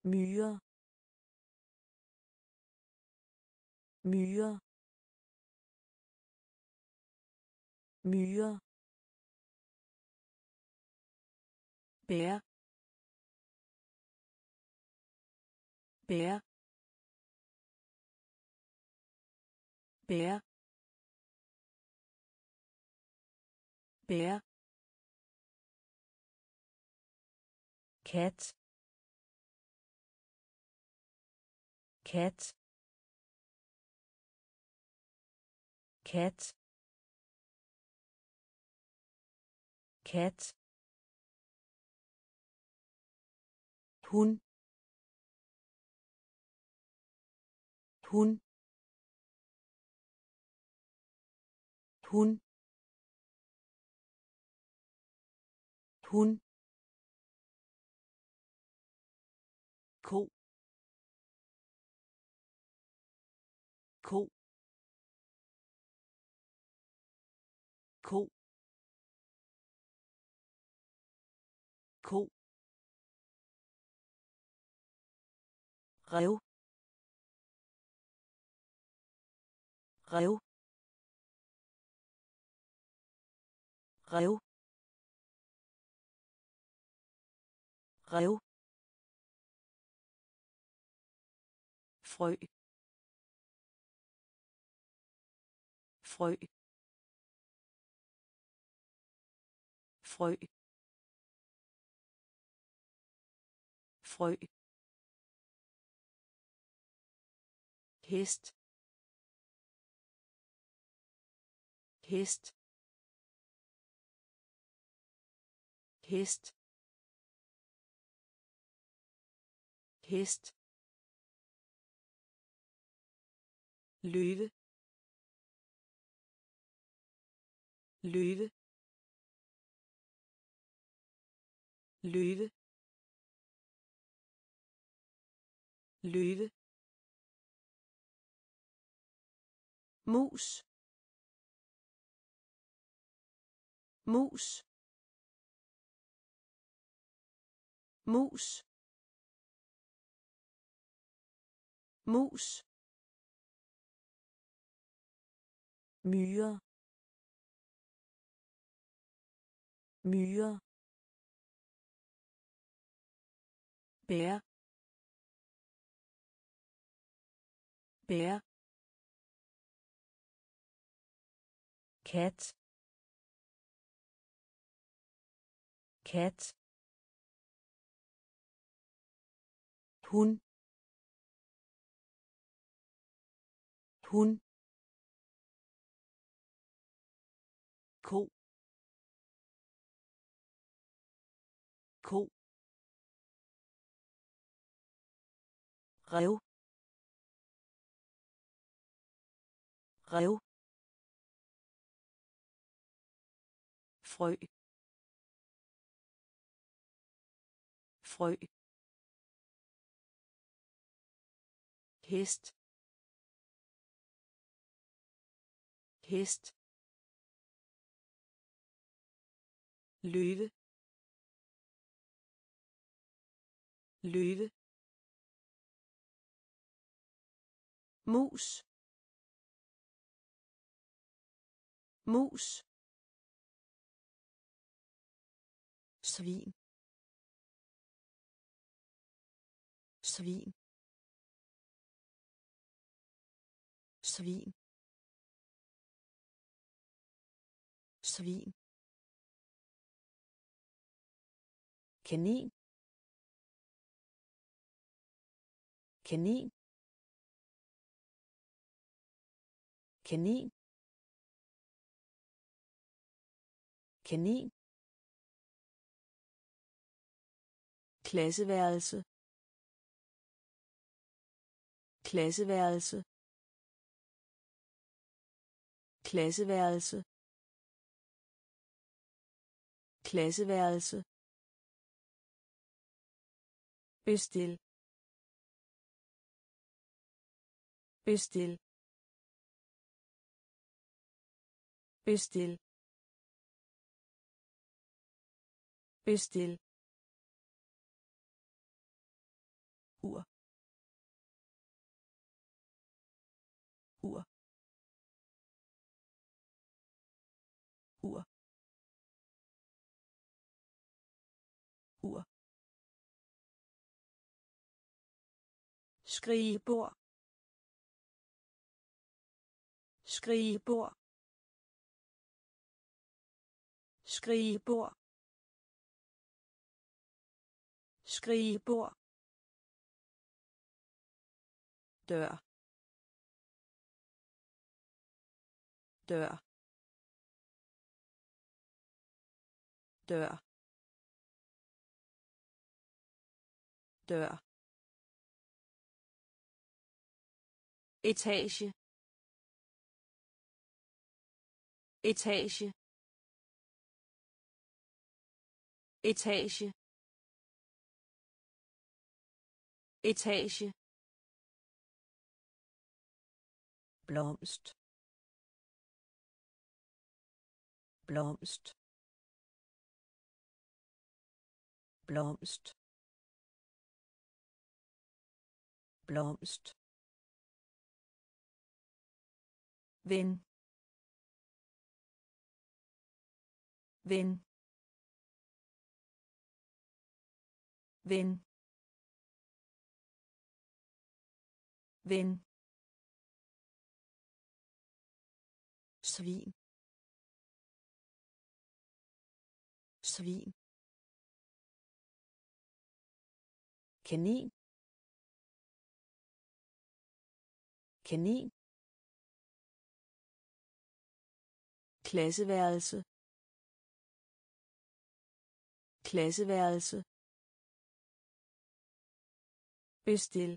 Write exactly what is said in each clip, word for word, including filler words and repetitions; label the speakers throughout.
Speaker 1: myre myre myre bær bær bær bær kat kat kat kat hun hun hun hun ko ko ko ko rev rev rev rev frø frø frø frø hest hest hest hest løve løve løve løve mus mus mus mus myre myre bær bær kat kat hun hun ko ko rev rev frø frø hest hest løve løve mus mus svin svin svin svin kanin kanin kanin kanin klasseværelse klasseværelse klasseværelse klasseværelse bestil bestil bestil bestil skrivebord, skrivebord, skrivebord, skrivebord, dør, dør, dør, dør, etage, etage, etage, etage, blomst, blomst, blomst, blomst, ven, ven, ven, ven, svin, svin, kanin, kanin, klasseværelse, klasseværelse, bestil,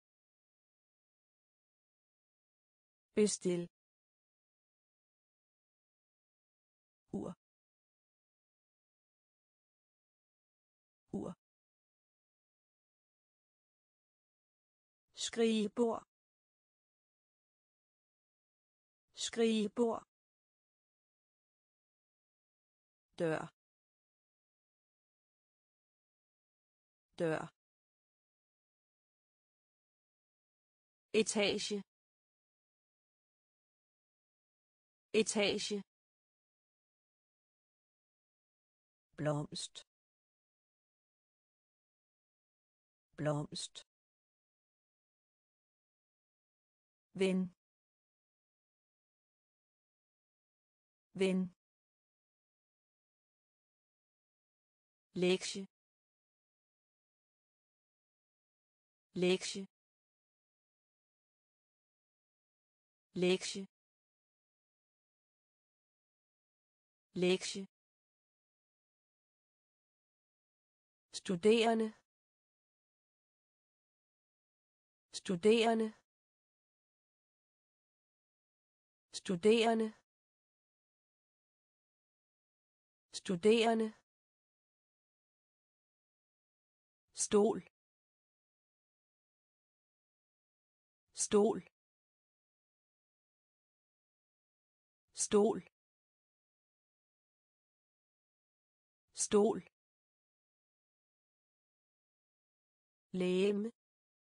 Speaker 1: bestil, ur, ur, skrivebord, skrivebord, dør, dør, etage, etage, blomst, blomst, ven, ven, lektie, lektie, lektie, lektie, studerende, studerende, studerende, studerende, stol, stol, stol, stol, legeme,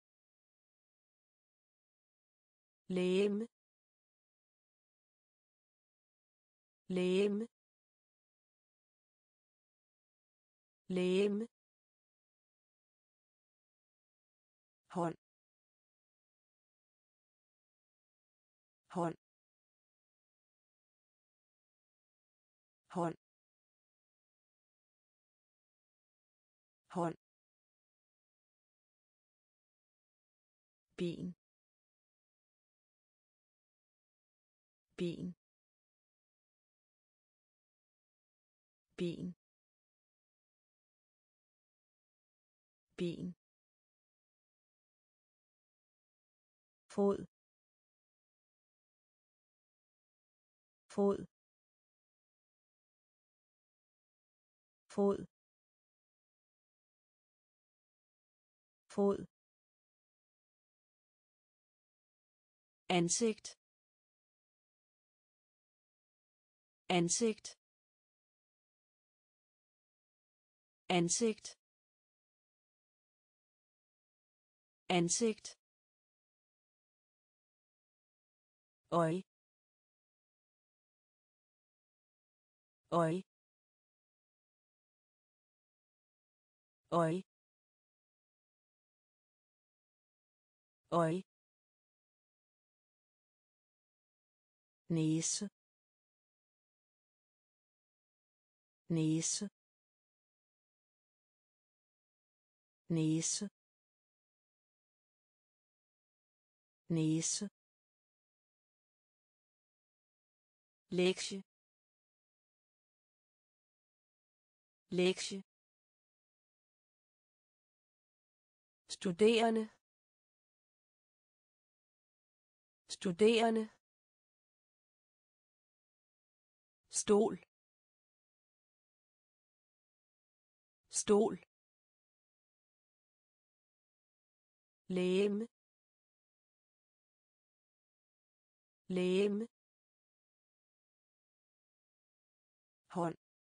Speaker 1: legeme, legeme, legeme, hånd, hånd, hånd, hånd, bin, bin, bin, bin, fod, fod, fod, fod, ansigt, ansigt, ansigt, ansigt, øje, øje, øje, øje, næse, næse, næse, næse, lektie, lektie, studerende, studerende, stol, stol, legeme, legeme, hånd,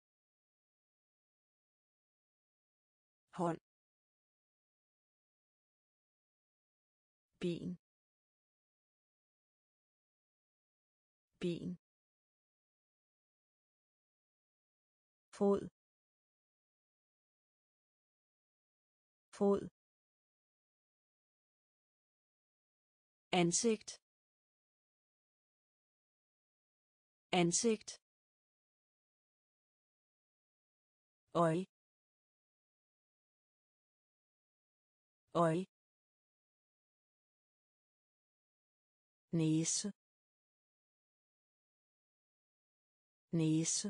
Speaker 1: hånd, ben, ben, fod, fod, ansigt, ansigt, øje, øje, næse, næse,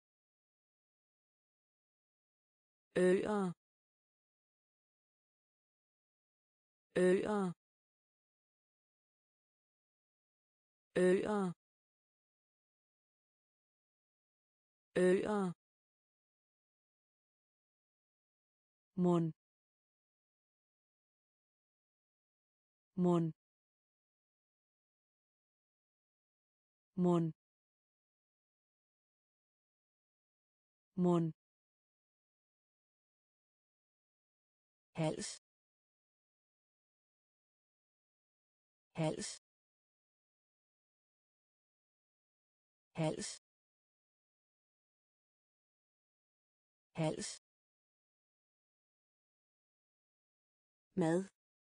Speaker 1: ører, ører, ører, ører, mund, mund, mund, mund, hals, hals, hals, hals, mad,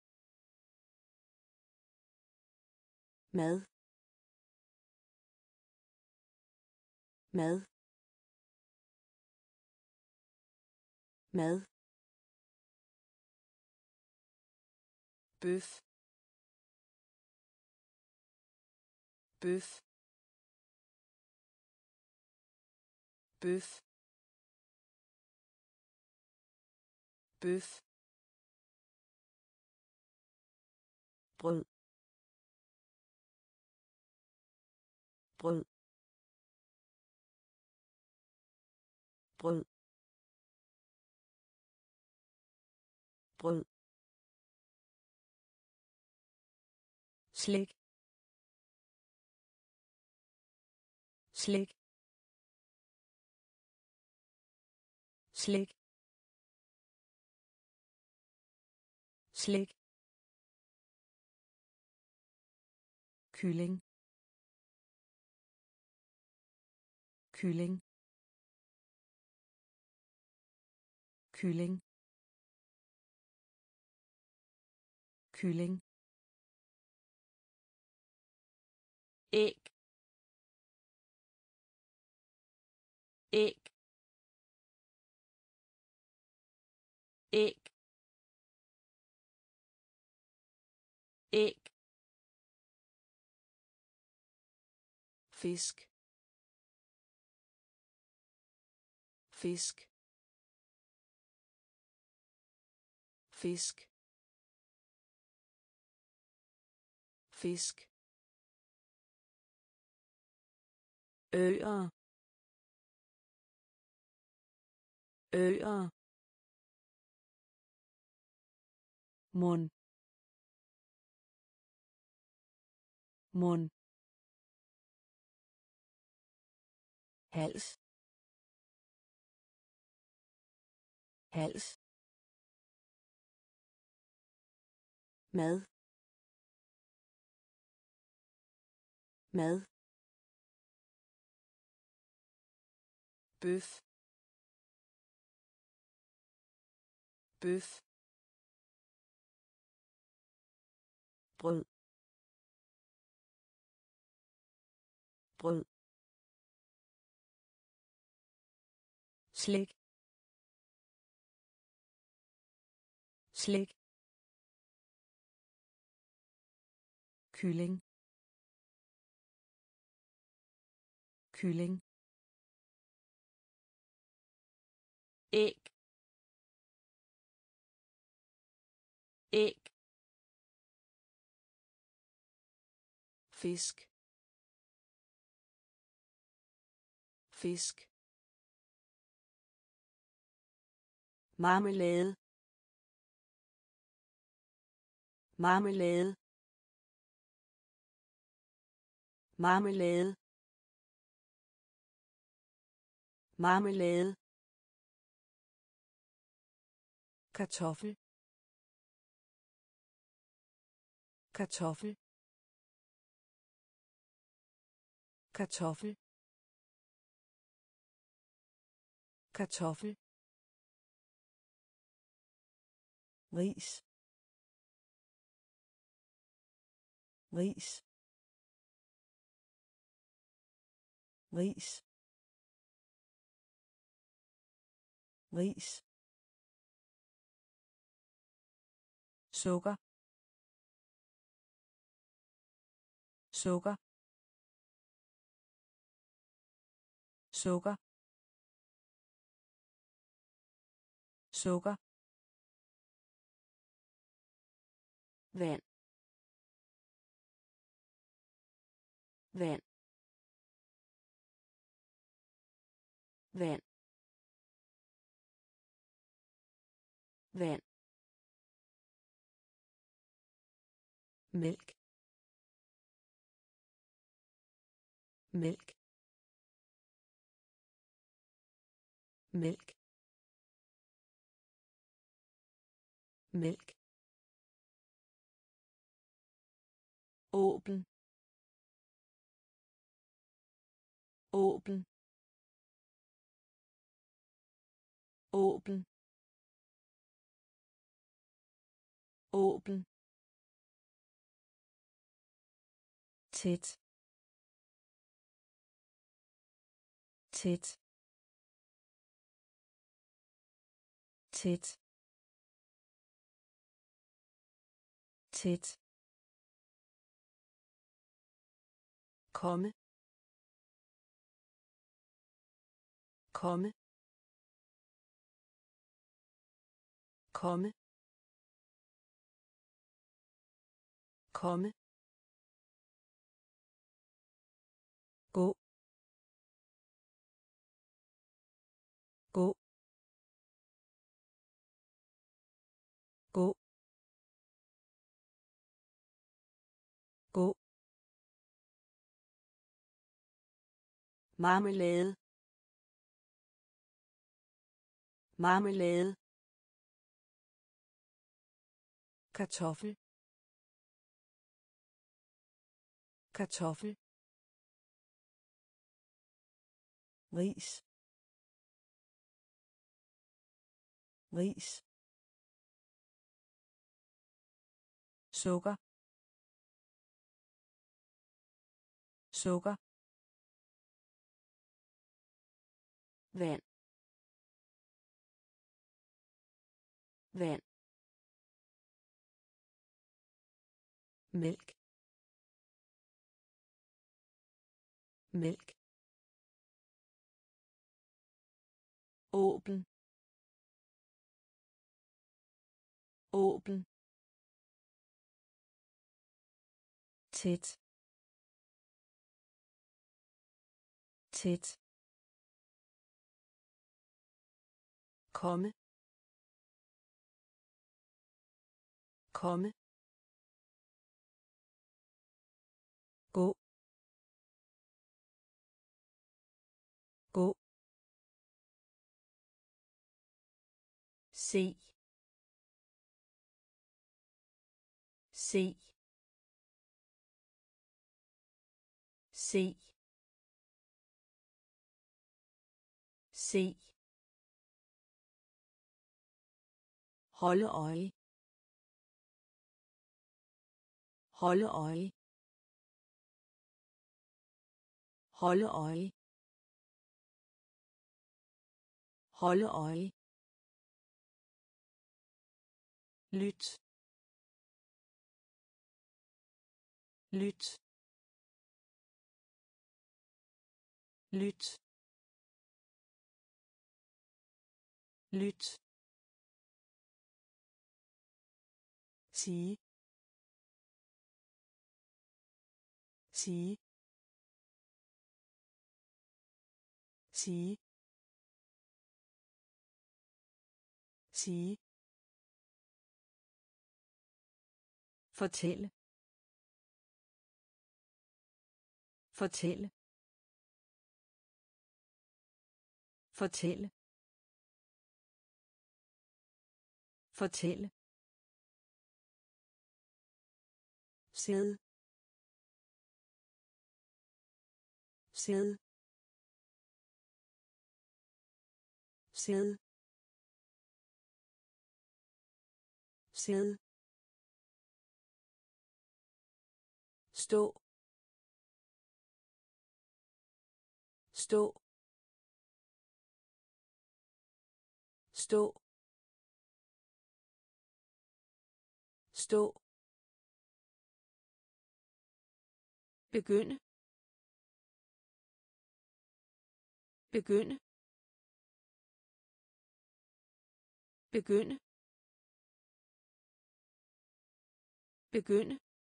Speaker 1: mad, mad, mad, bøf, bøf, bøf, bøf, brød, brød, brød, brød, slik, slik, slik, slik, kylling, kylling, kylling, kylling, æg, æg, æg, æg, fisk, fisk, fisk, fisk, ører, ører, mund, mund, hals, hals, mad, mad, bøf, bøf, brød brød slik slik kylling kylling æg æg fisk fisk marmelade marmelade marmelade marmelade kartoffel kartoffel kartoffel kartoffel ris ris ris ris sukker sukker sukker sukker vand vand vand vand mælk mælk mælk mælk åben åben åben åben tæt tæt tæt tæt komme komme komme komme gå gå gå gå marmelade marmelade kartoffel kartoffel ris ris sukker sukker vand vand mælk mælk åben åben tæt tæt komme komme gå gå se se se se holde øje holde øje, holde øje, holde øje, lyt, lyt, lyt, lyt, sige, sige, sige, sige, fortælle, fortælle, fortælle, fortælle, sæd, sæd, sæd, sæd, stå, stå, stå, stå, begynde, begynde, begynde, begynde,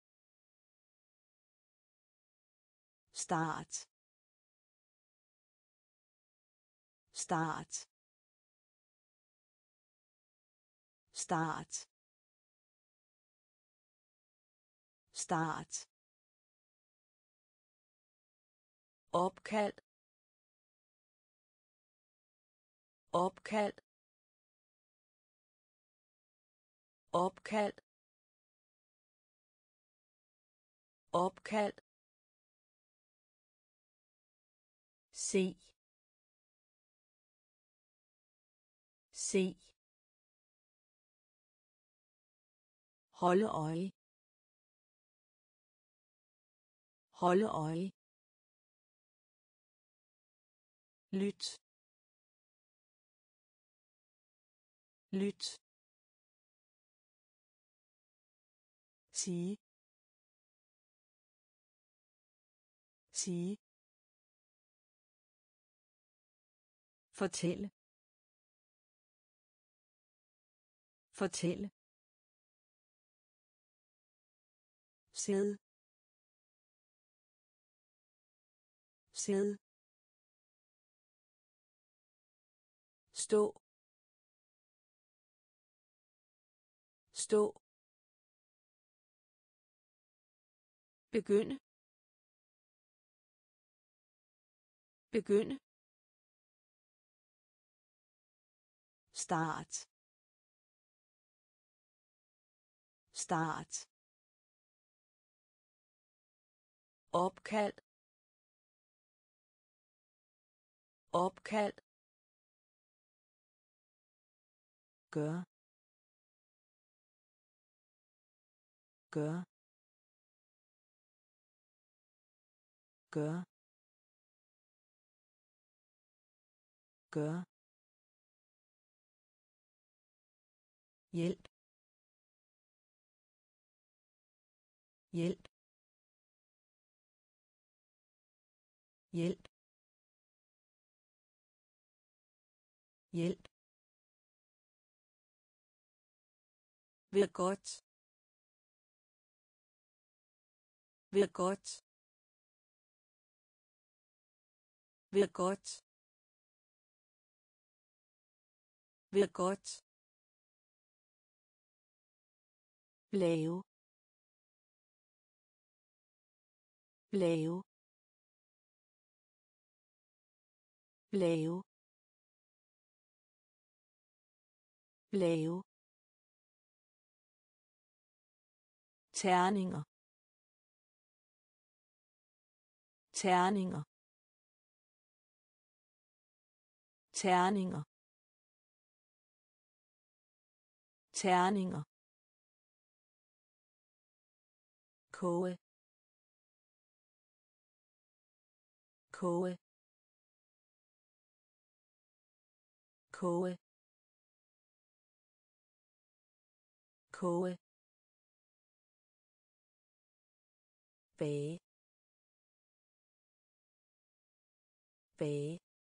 Speaker 1: start, start, start, start, opkald, opkald, opkald, opkald, se, se, holde øje, holde øje, lyt, lyt, sige, sige, fortælle, fortælle, sæd, sæd, stå, stå, begynde, begynde, start, start, opkald, opkald, gør, gør, gør, gør, hjælp, hjælp, hjælp, hjælp, ved godt, ved godt, ved godt, ved godt, lave, lave, lave, lave, terninger, terninger, terninger, terninger, koge koge koge koge bage bage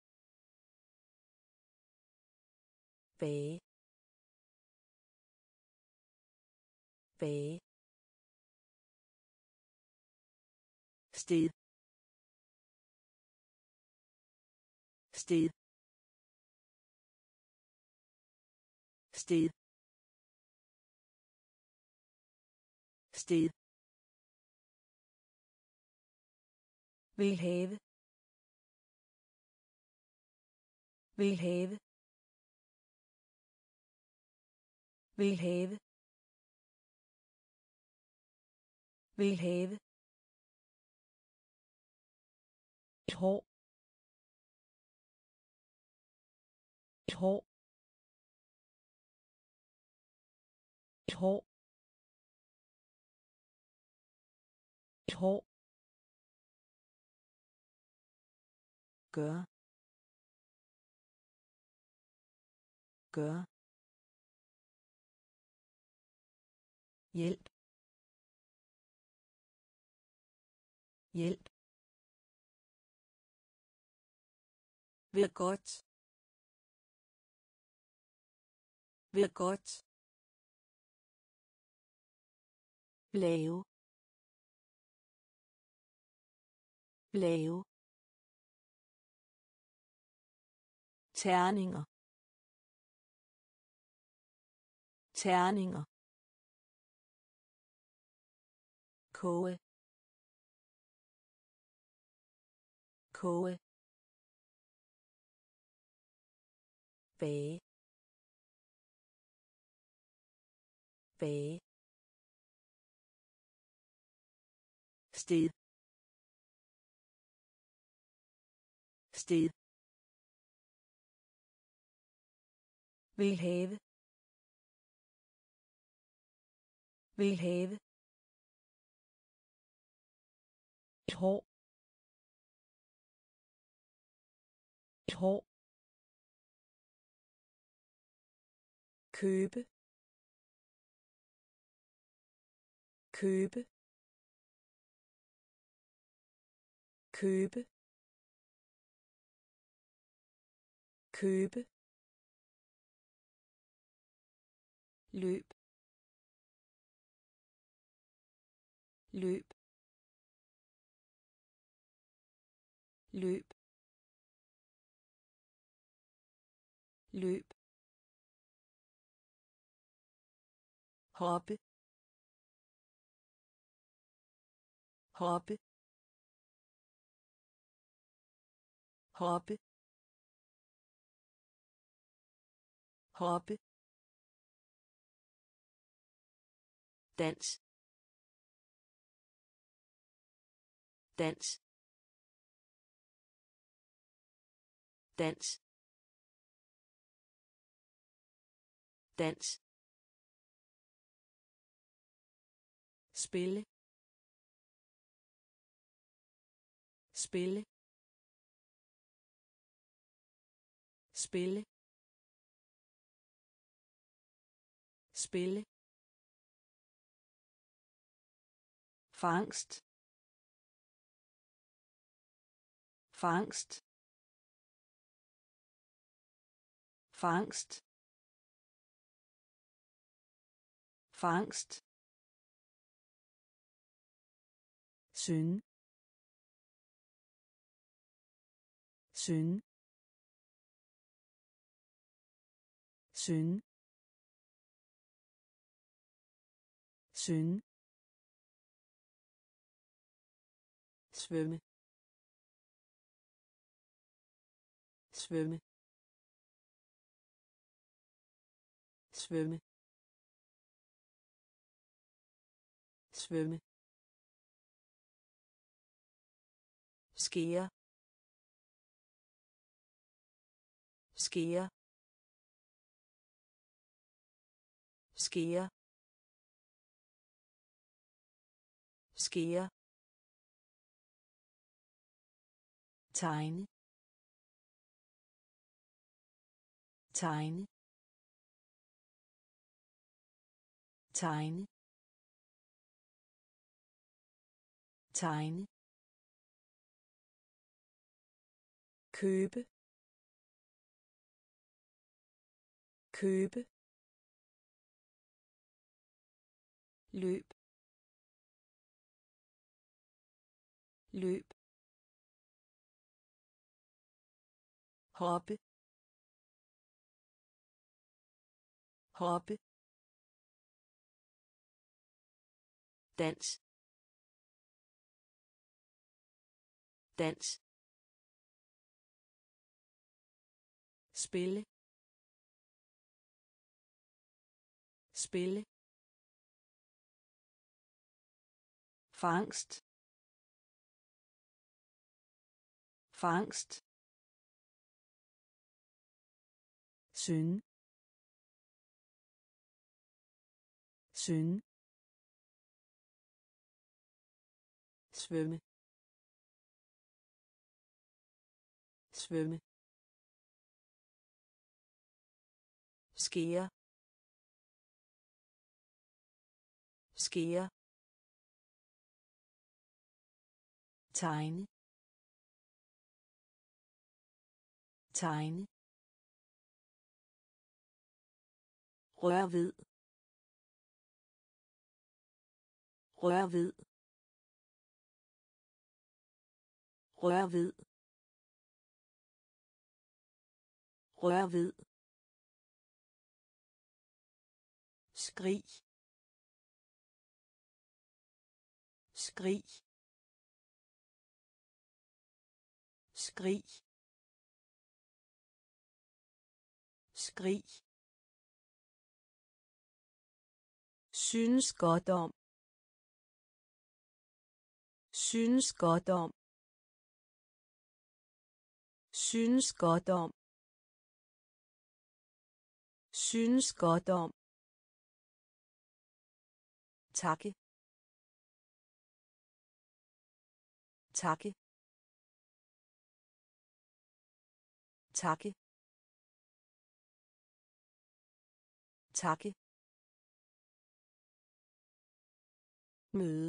Speaker 1: bage bage sted sted sted sted vil have vil have vil have vil have et hår et hår et hår et hår gør gør hjælp hjælp vil godt vil godt lave lave terninger terninger koge koge bage bage sted sted vil have vil have et hår et hår købe købe købe købe løb løb løb løb hoppe hoppe hoppe hoppe dans dans dans dans spille spille spille spille fangst fangst fangst fangst synge synge synge synge svømme svømme svømme svømme skære skære skære skære, tegne, tegne, tegne, tegne, købe, købe, løb, løb, hoppe, hoppe, dans, dans, spille, spille, fangst, fangst, synge, synge, svømme, svømme, skære, skære, tegne, tegne, rør ved, rør ved, rør ved, rør ved, skrig, skrig, skrig, skrig, synes godt om, synes godt om, synes godt om, synes godt om, takke, takke, takke, takke, møde,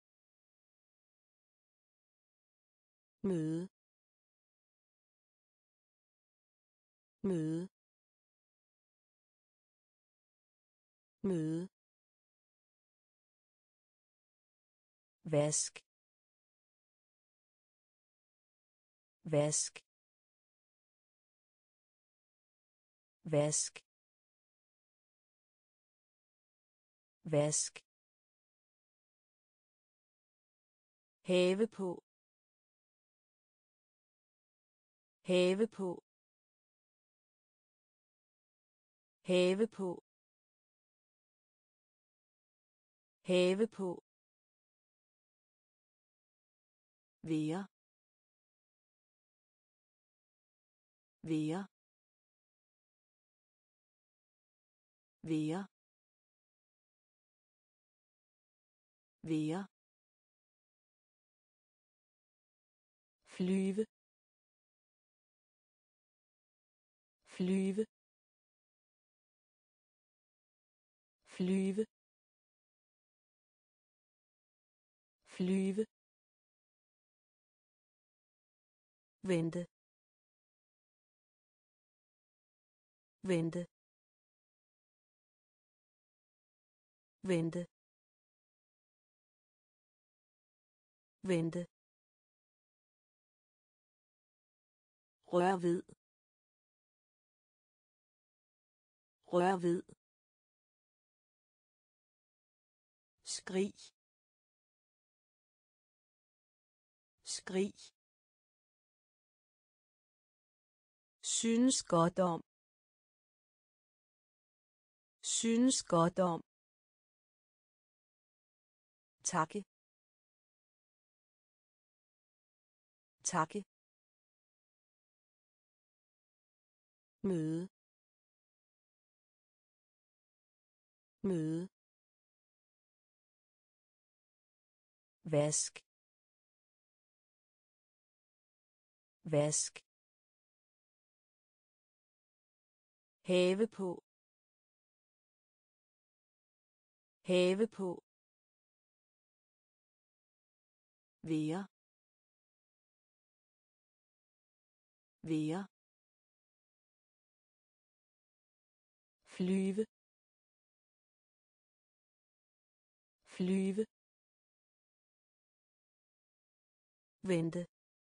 Speaker 1: møde, møde, møde, vask, vask, vask, vask, have på, have på, have på, have på, være, være, være, være, flyve, flyve, flyve, flyve, vente, vente, vente, vente, rør ved, rør ved, skrig, skrig, synes godt om, synes godt om, takke, takke, møde, møde, vask vask have på have på være være flyve flyve vente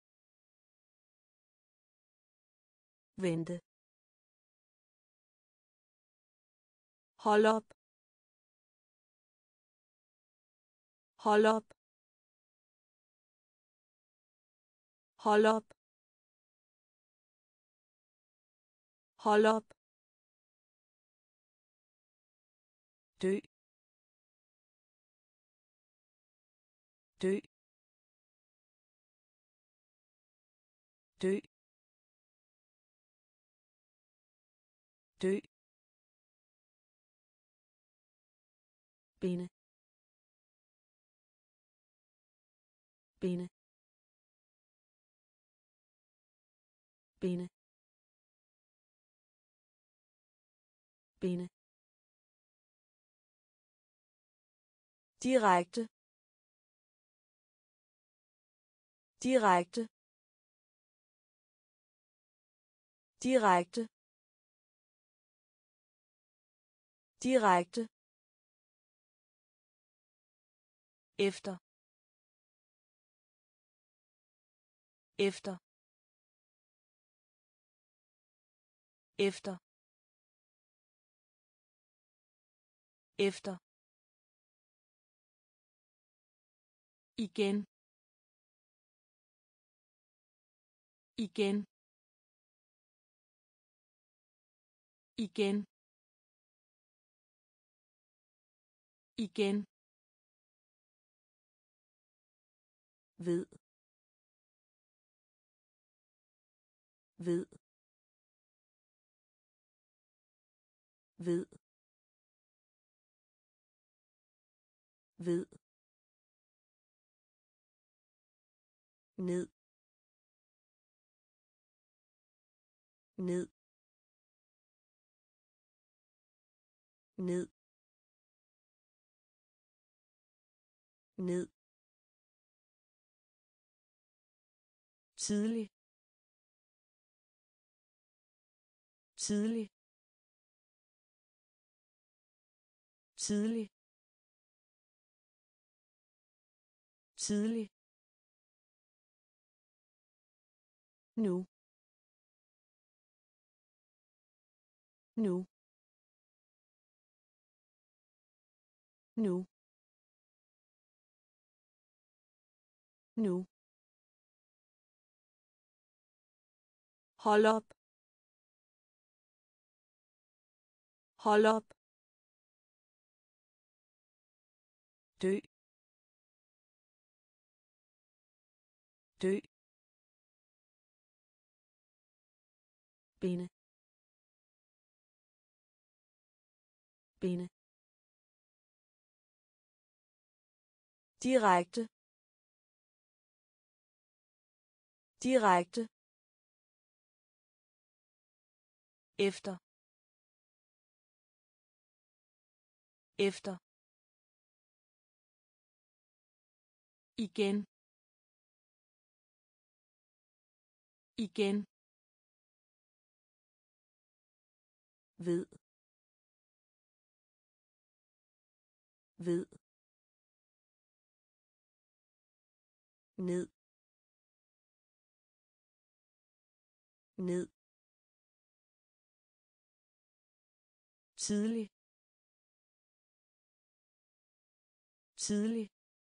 Speaker 1: vente hold op hold op hold op hold op dø dø dø dø binde binde binde binde direkte direkte direkte direkte efter efter efter efter igen igen igen igen ved ved ved ved ned ned ned ned tidlig tidlig tidlig tidlig nu nu nu nu hold op hold op dø dø binde binde direkte direkte efter efter igen igen ved ved ned ned tidlig tidlig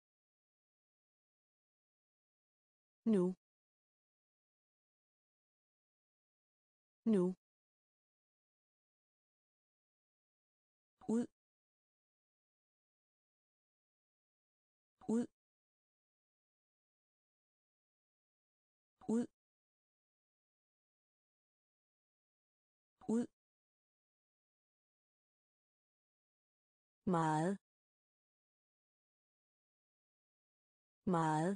Speaker 1: nu nu ud ud ud ud meget meget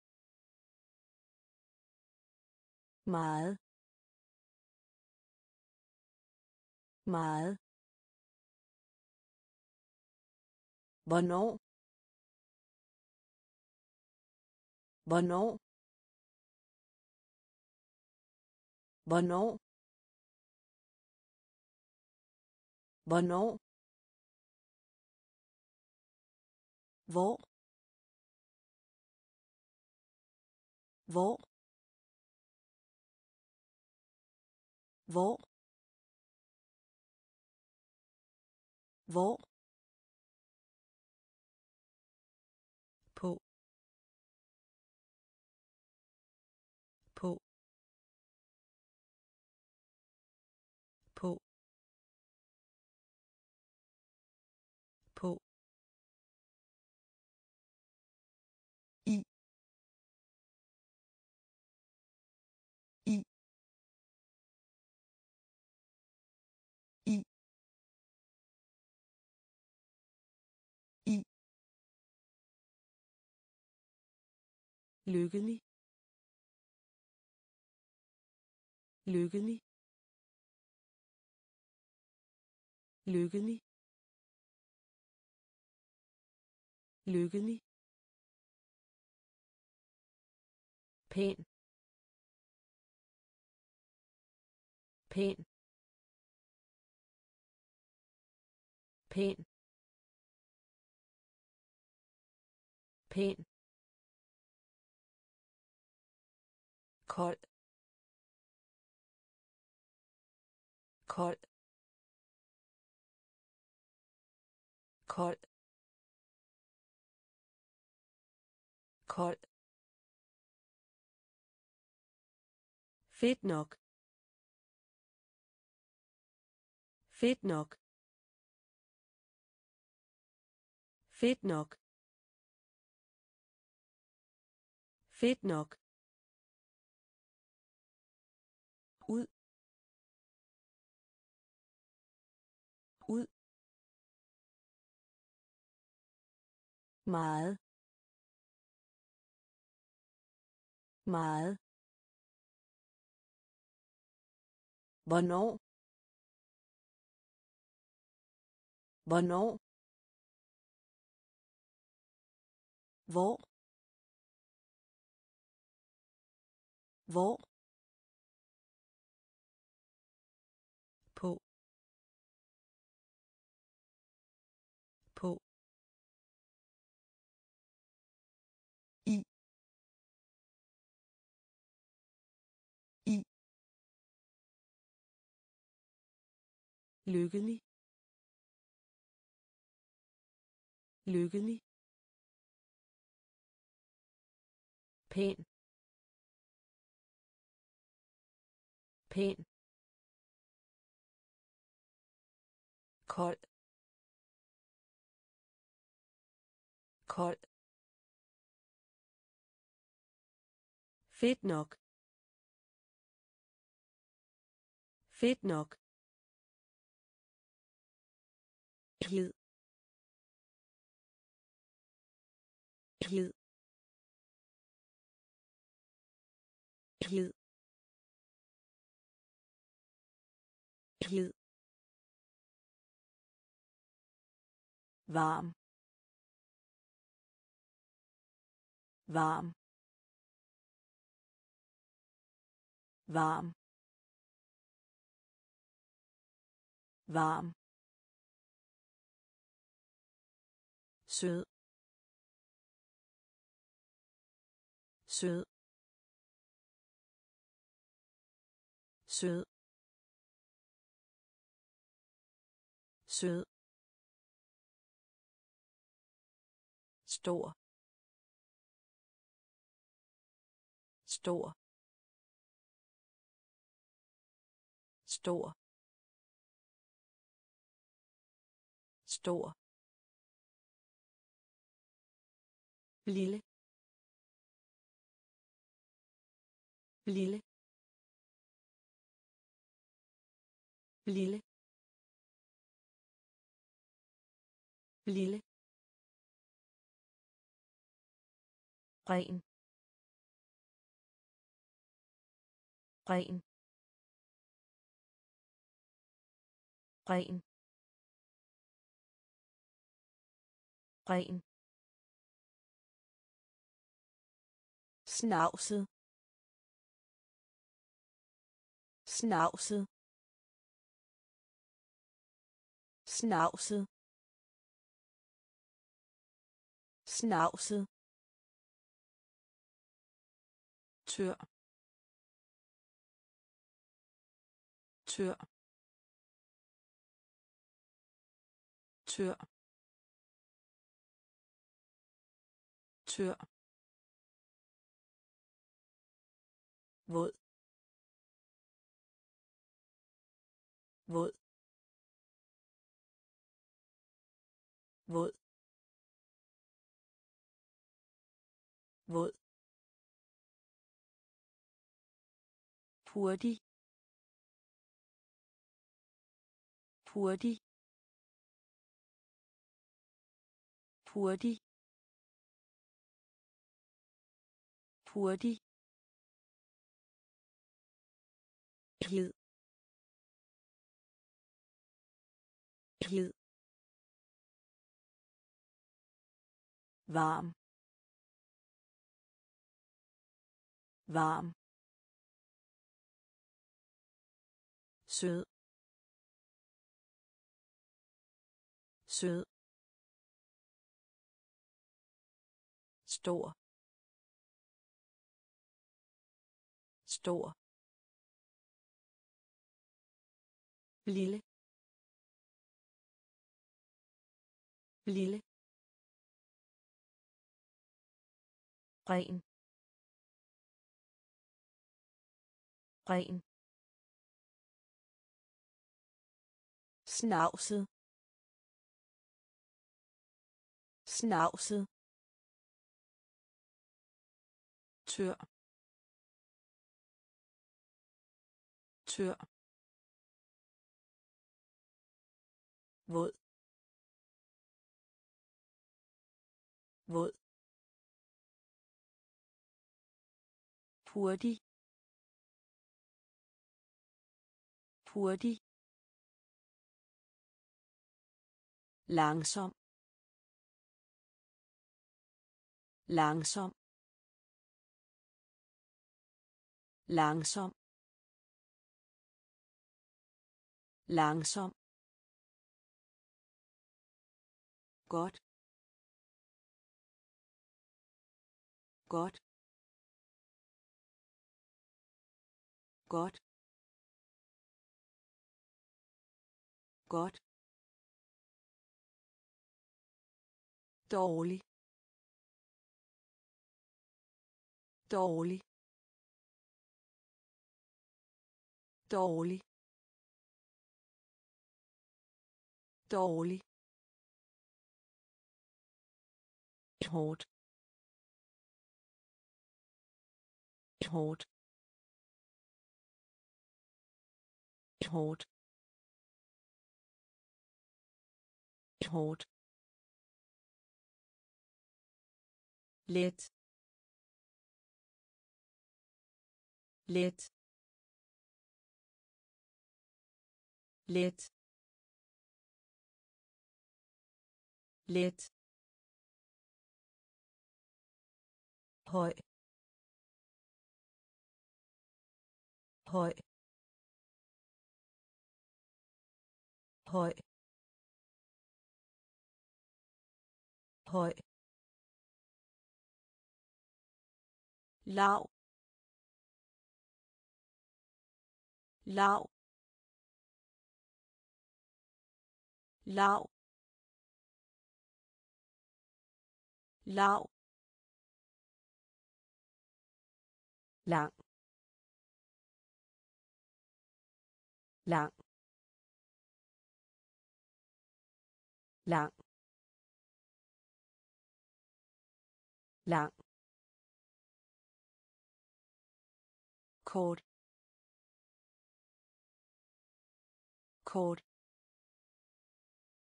Speaker 1: meget meget hvornår hvornår hvornår hvornår hvor hvor hvor hvor på på på på i i i i lykkelig lykkelig lykkelig lykkelig pæn pæn pæn pæn kold kold kold kold fedt nok fedt nok fedt nok fedt nok ud ud meget meget hvornår hvornår hvor hvor på på i i lykkelig lykkelig pæn pæn kold kold fedt nok fedt nok glid glid glid glid varm varm varm varm sød sød sød sød stor stor stor stor lille lille lille lille ren ren ren ren snavset snavset snavset snavset tør tør tør tør våd våd våd våd hurtig hurtig hurtig hurtig hed hed varm varm sød sød stor stor lille lille ren ren snavset snavset tør tør våd våd hurtig hurtig langsom langsom langsom langsom godt godt godt godt dårlig dårlig dårlig dårlig hårdt hårdt hårdt hårdt let let let let høj høj høj høj lav lav lav lav lang lang lang lang kort kort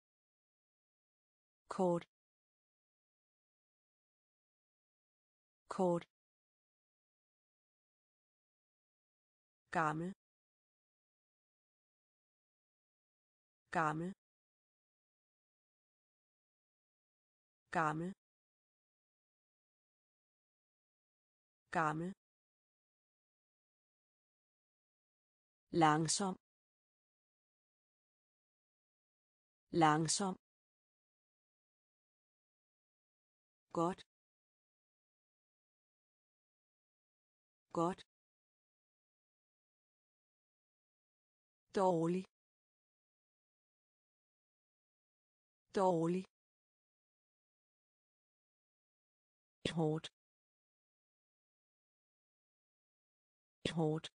Speaker 1: kort kort, gammel, gammel, gammel, gammel, langsom, langsom, godt, godt, dårlig, dårlig, hårdt, hårdt,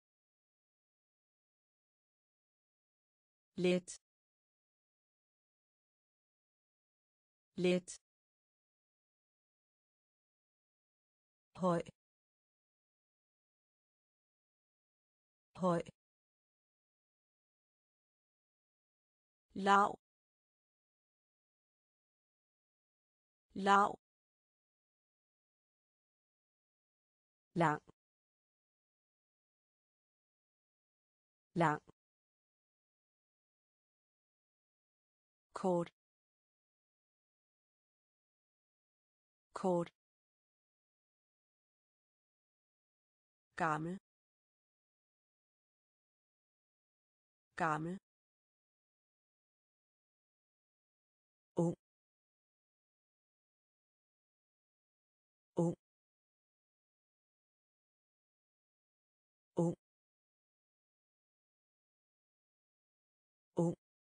Speaker 1: let, let, høj, høj, lav, lav, lang, lang, kort, kort, gammel, gammel, ung, ung, ung, ung,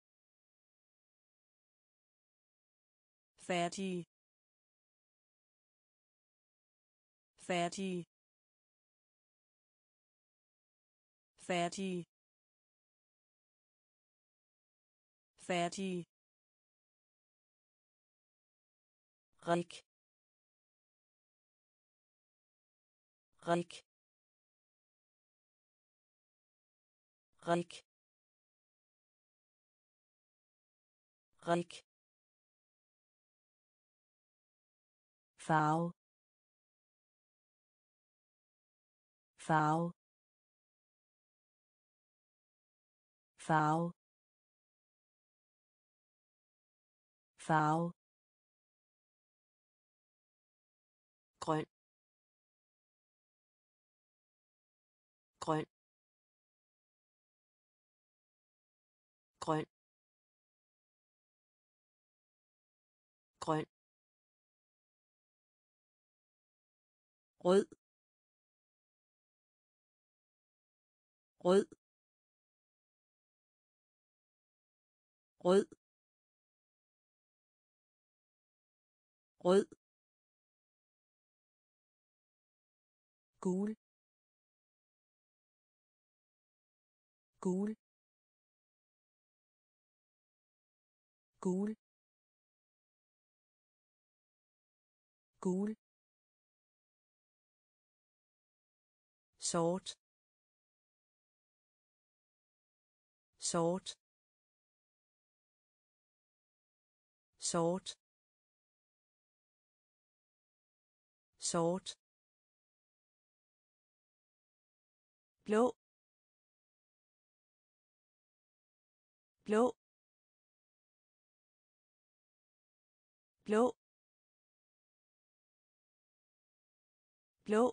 Speaker 1: færdig, færdig, færdig, færdig, rik, rik, rik, rik, farve, farve, farve, farve, grøn, grøn, grøn, grøn, rød, rød, rød, rød, gul, gul, gul, gul, sort, sort, sort, sort, blå, blå, blå, blå,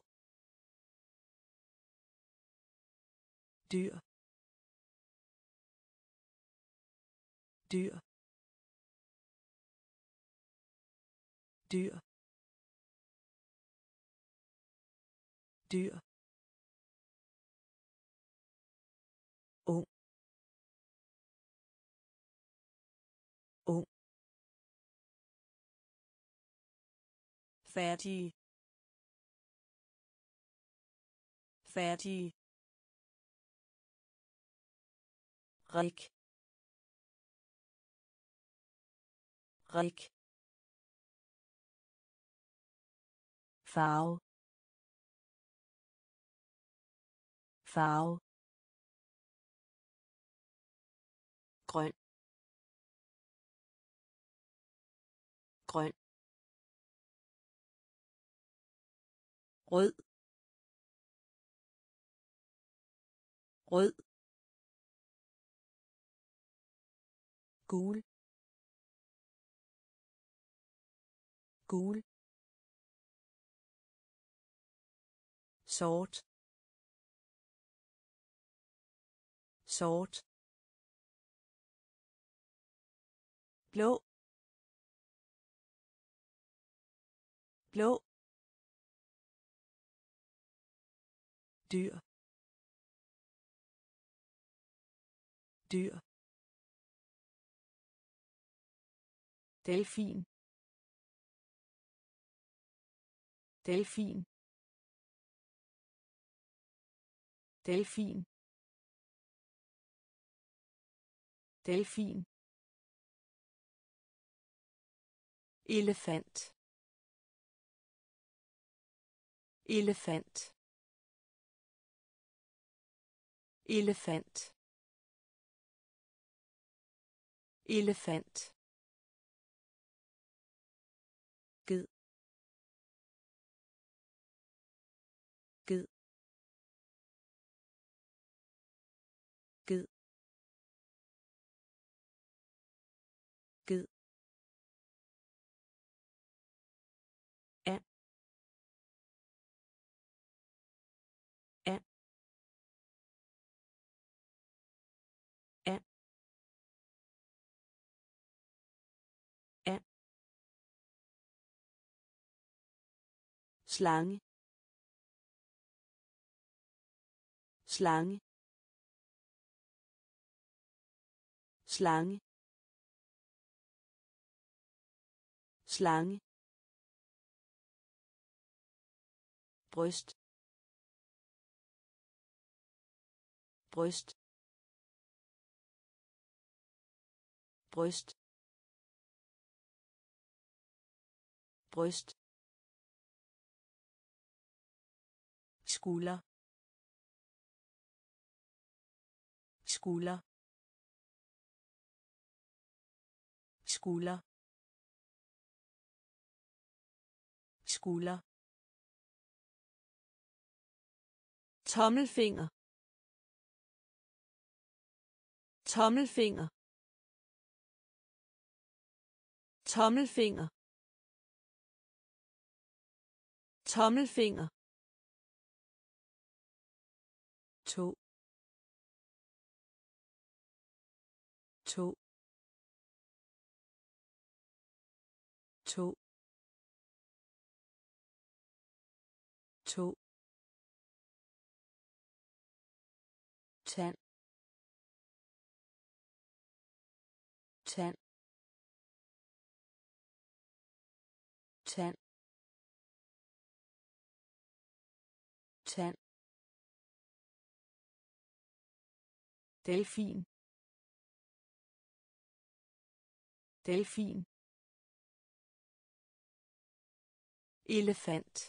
Speaker 1: dyr, dyr, dyr, dyr, ung, ung, færdig, færdig, rik, rik, farve, farve, grøn, grøn, rød, rød, gul, gul, sort, sort, blå, blå, dyr, dyr, delfin, delfin, delfin, delfin, elefant, elefant, elefant, elefant, ged, ged, ged, ged, ja, ja, ja, ja, slange, slange, slange, slange, bryst, bryst, bryst, bryst, skulder, skulder, skulder, skulder, tommelfinger, tommelfinger, tommelfinger, tommelfinger, to, to, to, to, tand, tand, tand, tand, delfin, delfin, elefant,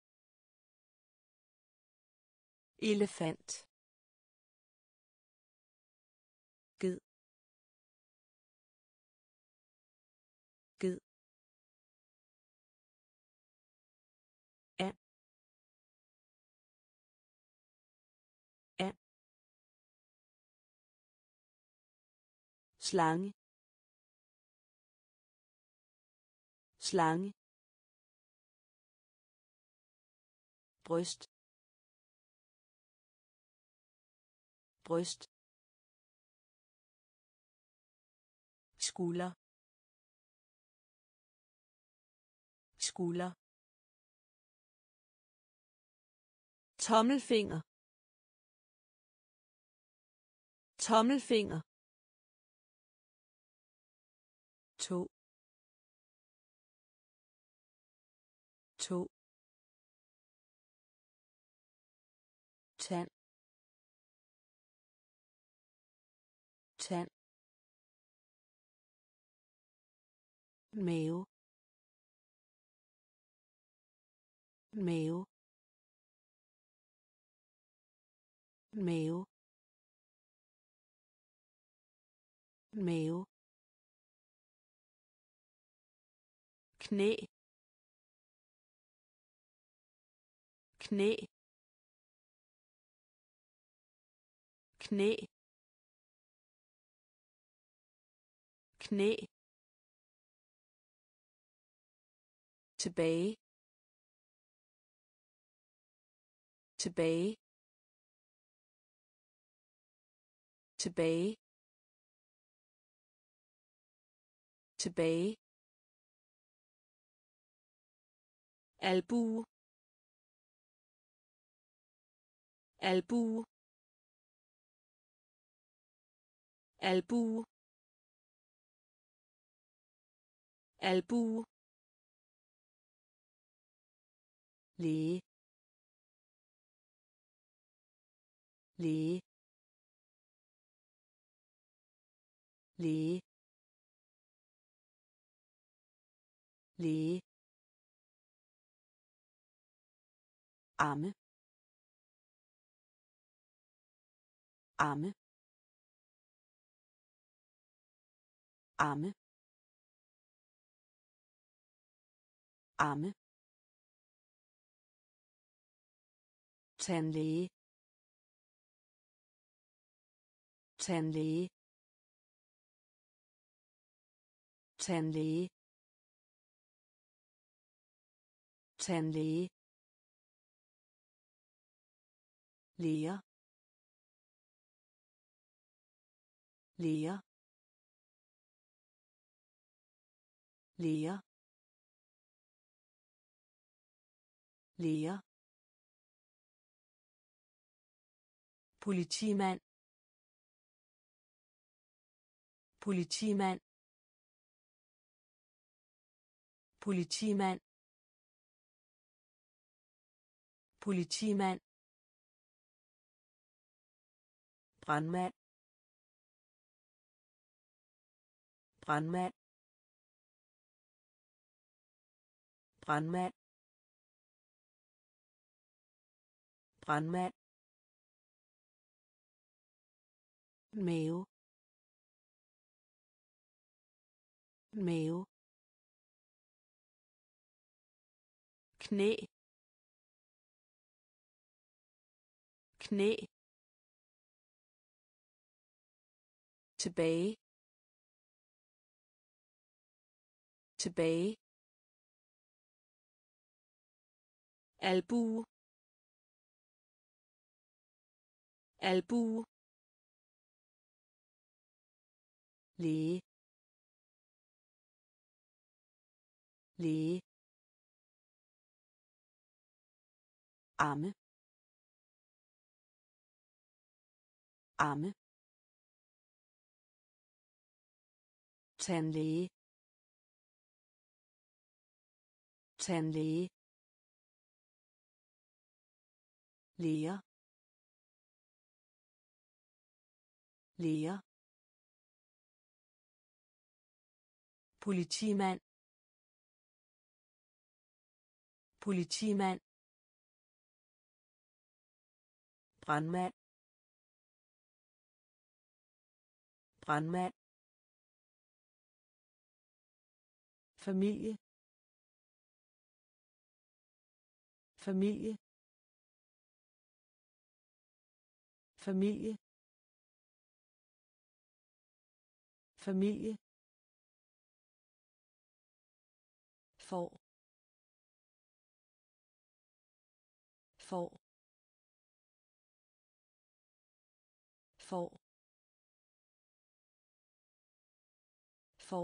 Speaker 1: elefant, ged, ged, ja, ja, slange, slange, bryst, bryst, skulder, skulder, tommelfinger, tommelfinger, to, to, tand, tand, mave, mave, mave, mave, knæ, knæ knæ knæ tilbage tilbage tilbage tilbage albue albue albue albue læge læge læge læge arme arme arme arme tandlæge tandlæge tandlæge tandlæge læger læger læger læger politimand politimand politimand politimand brandmand brandmand brandmand brandmand mave mave knæ knæ tilbage tilbage albue albue læge læge arme arme tandlæge tandlæge læger læger politimand politimand brandmand brandmand familie familie familie familie for for for for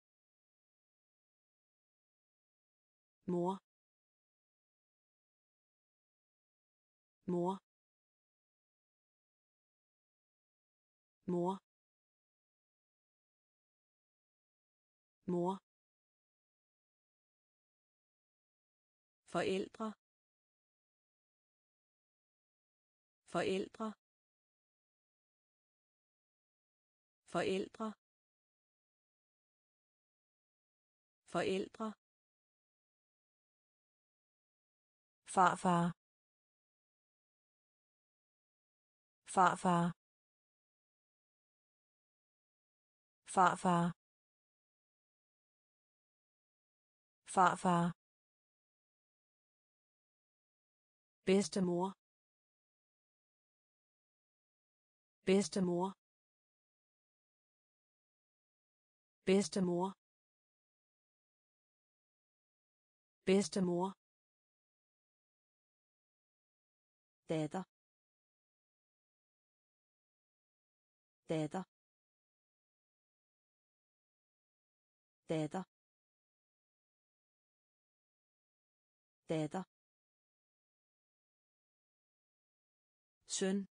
Speaker 1: mor mor mor mor forældre forældre forældre forældre farfar farfar farfar farfar Bedstemor. Bedstemor. Bedstemor. Bedstemor. Datter. Datter. Datter. Datter. Søn.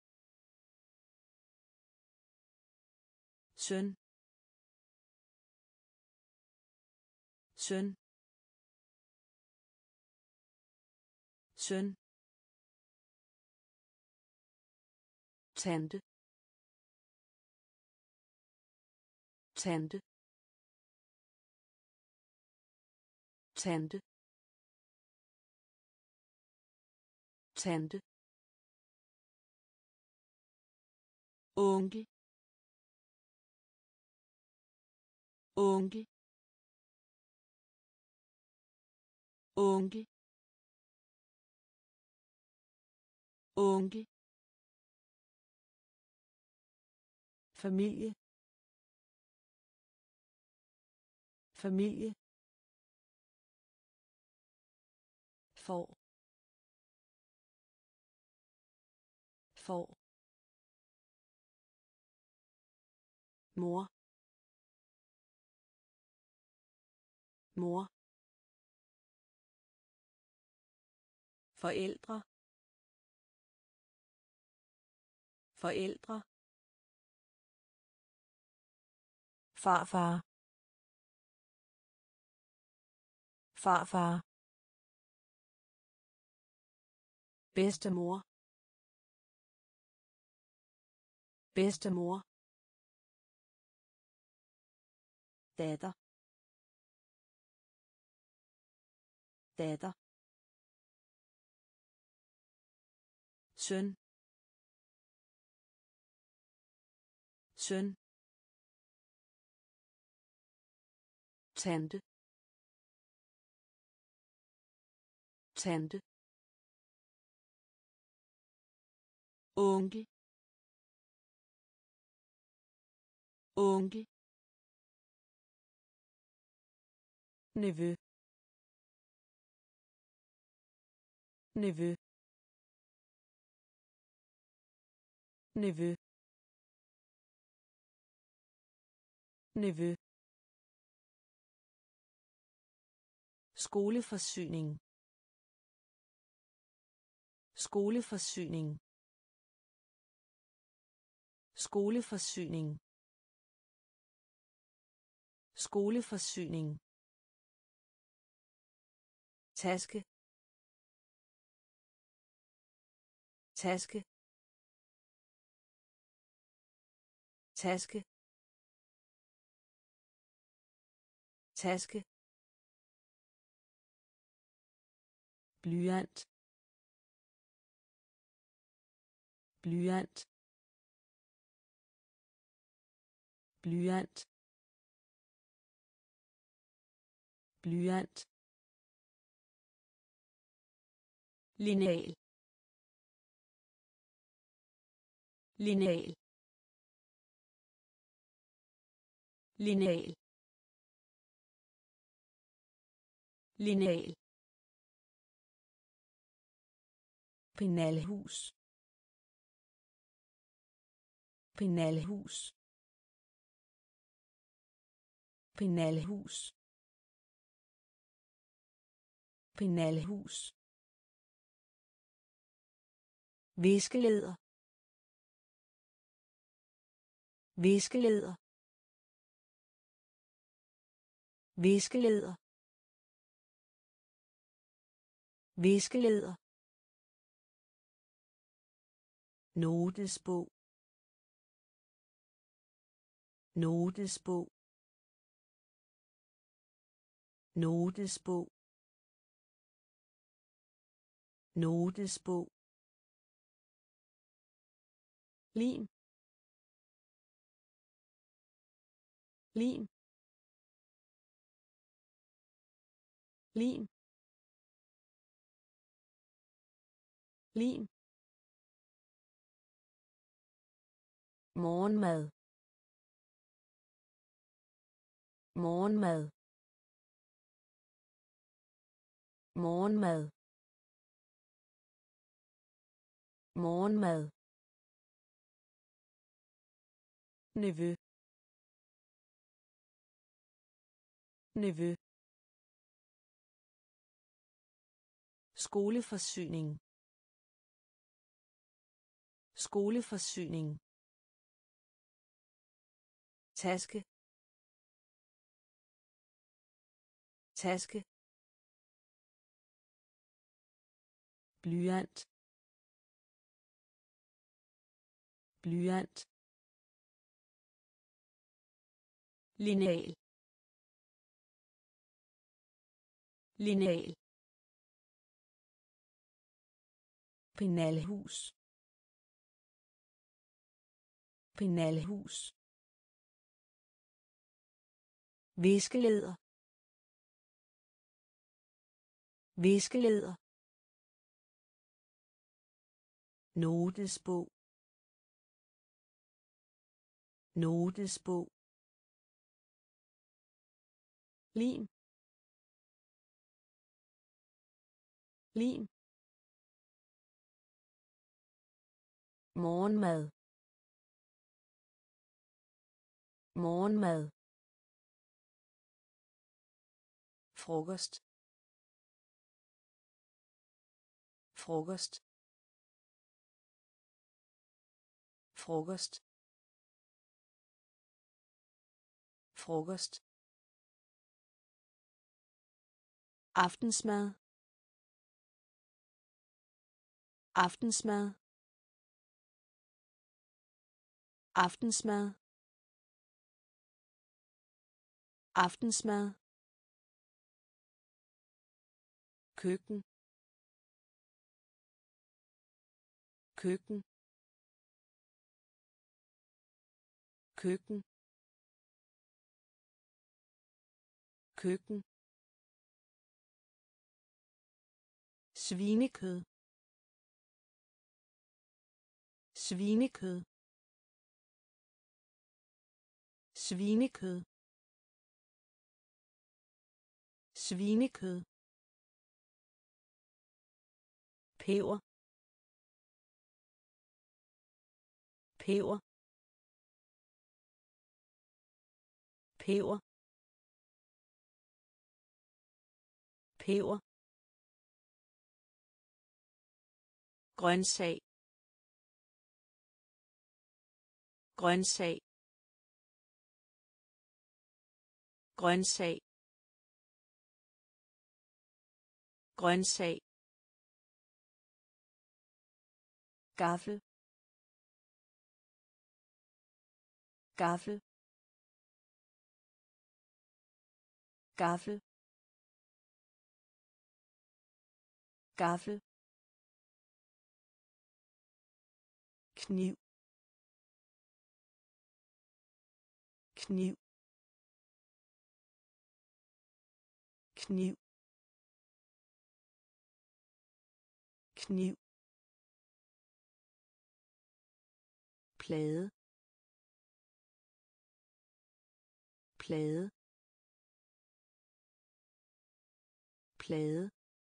Speaker 1: Søn. Søn. Søn. Tante. Tante. Tante. Tante. Onkel. Onkel. Onkel. Onkel. Familie. Familie. For. For. Mor. Mor. Forældre. Forældre. Farfar. Farfar. Bedstemor. Bedstemor. Datter. Datter. Søn. Søn. Tante. Tante. Onkel. Onkel. Nevø. Nevø. Nevø. Nevø. Skoleforsyning. Skoleforsyning. Skoleforsyning. Skoleforsyning. Taske. Taske. Taske. Taske. Blyant. Blyant. Blyant. Blyant. Lineal. Lineal. Lineal. Lineal. Penalhus. Penalhus. Penalhus. Penalhus. Viskeleder. Viskeleder. Viskeleder. Viskeleder. Notesbog. Notesbog. Notesbog. Notesbog. Lim. Lim. Lim. lim, morgenmad, morgenmad, morgenmad, morgenmad, nevø, nevø, skoleforsyning, skoleforsyning, taske, taske, blyant, blyant, lineal, lineal, penalhus, penalhus, viskeleder, viskeleder, notesbog, notesbog, lim, lim, morgenmad, morgenmad, frokost, frokost, frokost, frokost, aftensmad, aftensmad, aftensmad, aftensmad, køkken, køkken, køkken, køkken, svinekød, svinekød, svinekød, svinekød, peber, peber, peber, peber, grøntsag, grøntsag, grøntsag, grøntsag, gaffel, gaffel, gaffel, gaffel, kniv, kniv, kniv, kniv, plade, plade, plade,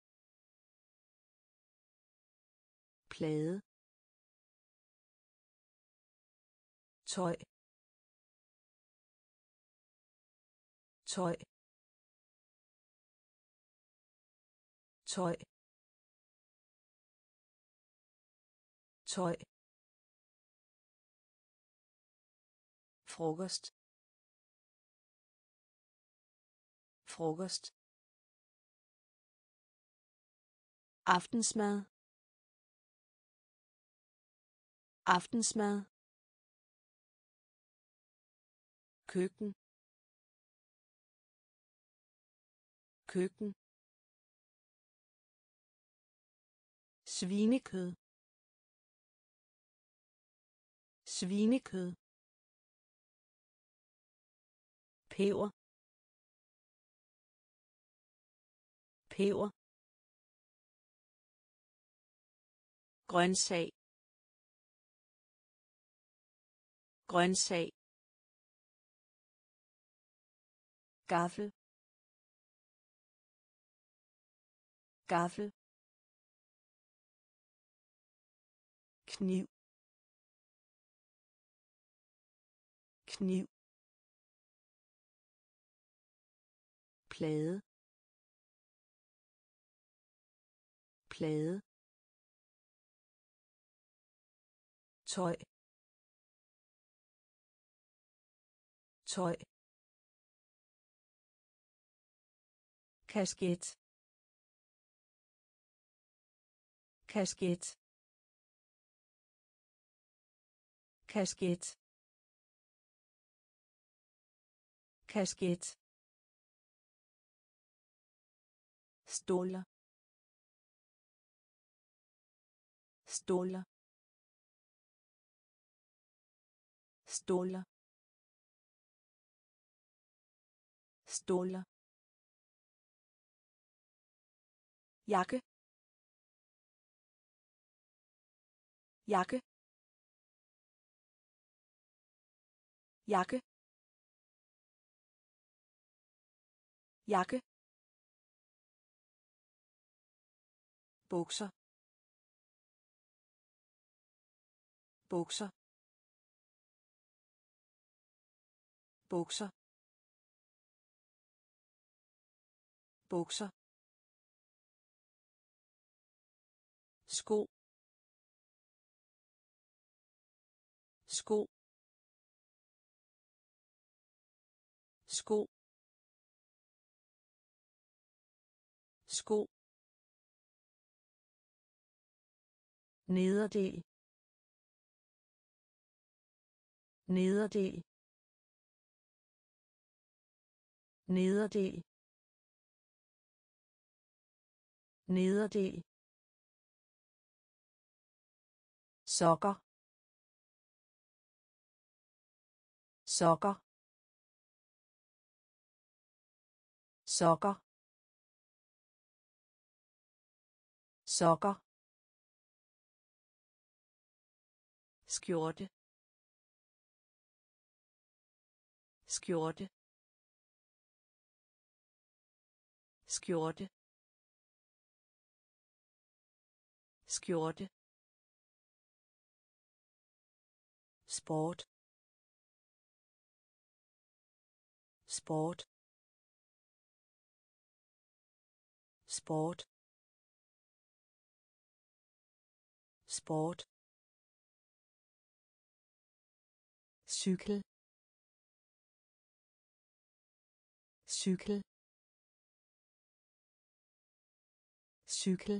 Speaker 1: plade, tøj, tøj, tøj, tøj, frokost, frokost, aftensmad, aftensmad, køkken, køkken, svinekød, svinekød, peber, peber, grøntsag grøntsag gaffel gaffel kniv kniv plade plade tøj tøj kasket kasket kasket kasket ståler ståler ståler ståler jakke jakke jakke jakke bukser bukser bukser bukser sko sko sko sko nederdel nederdel nederdel nederdel sokker sokker sokker sokker skjorte skjorte skjorte skjorte sport sport sport sport cykel cykel cykel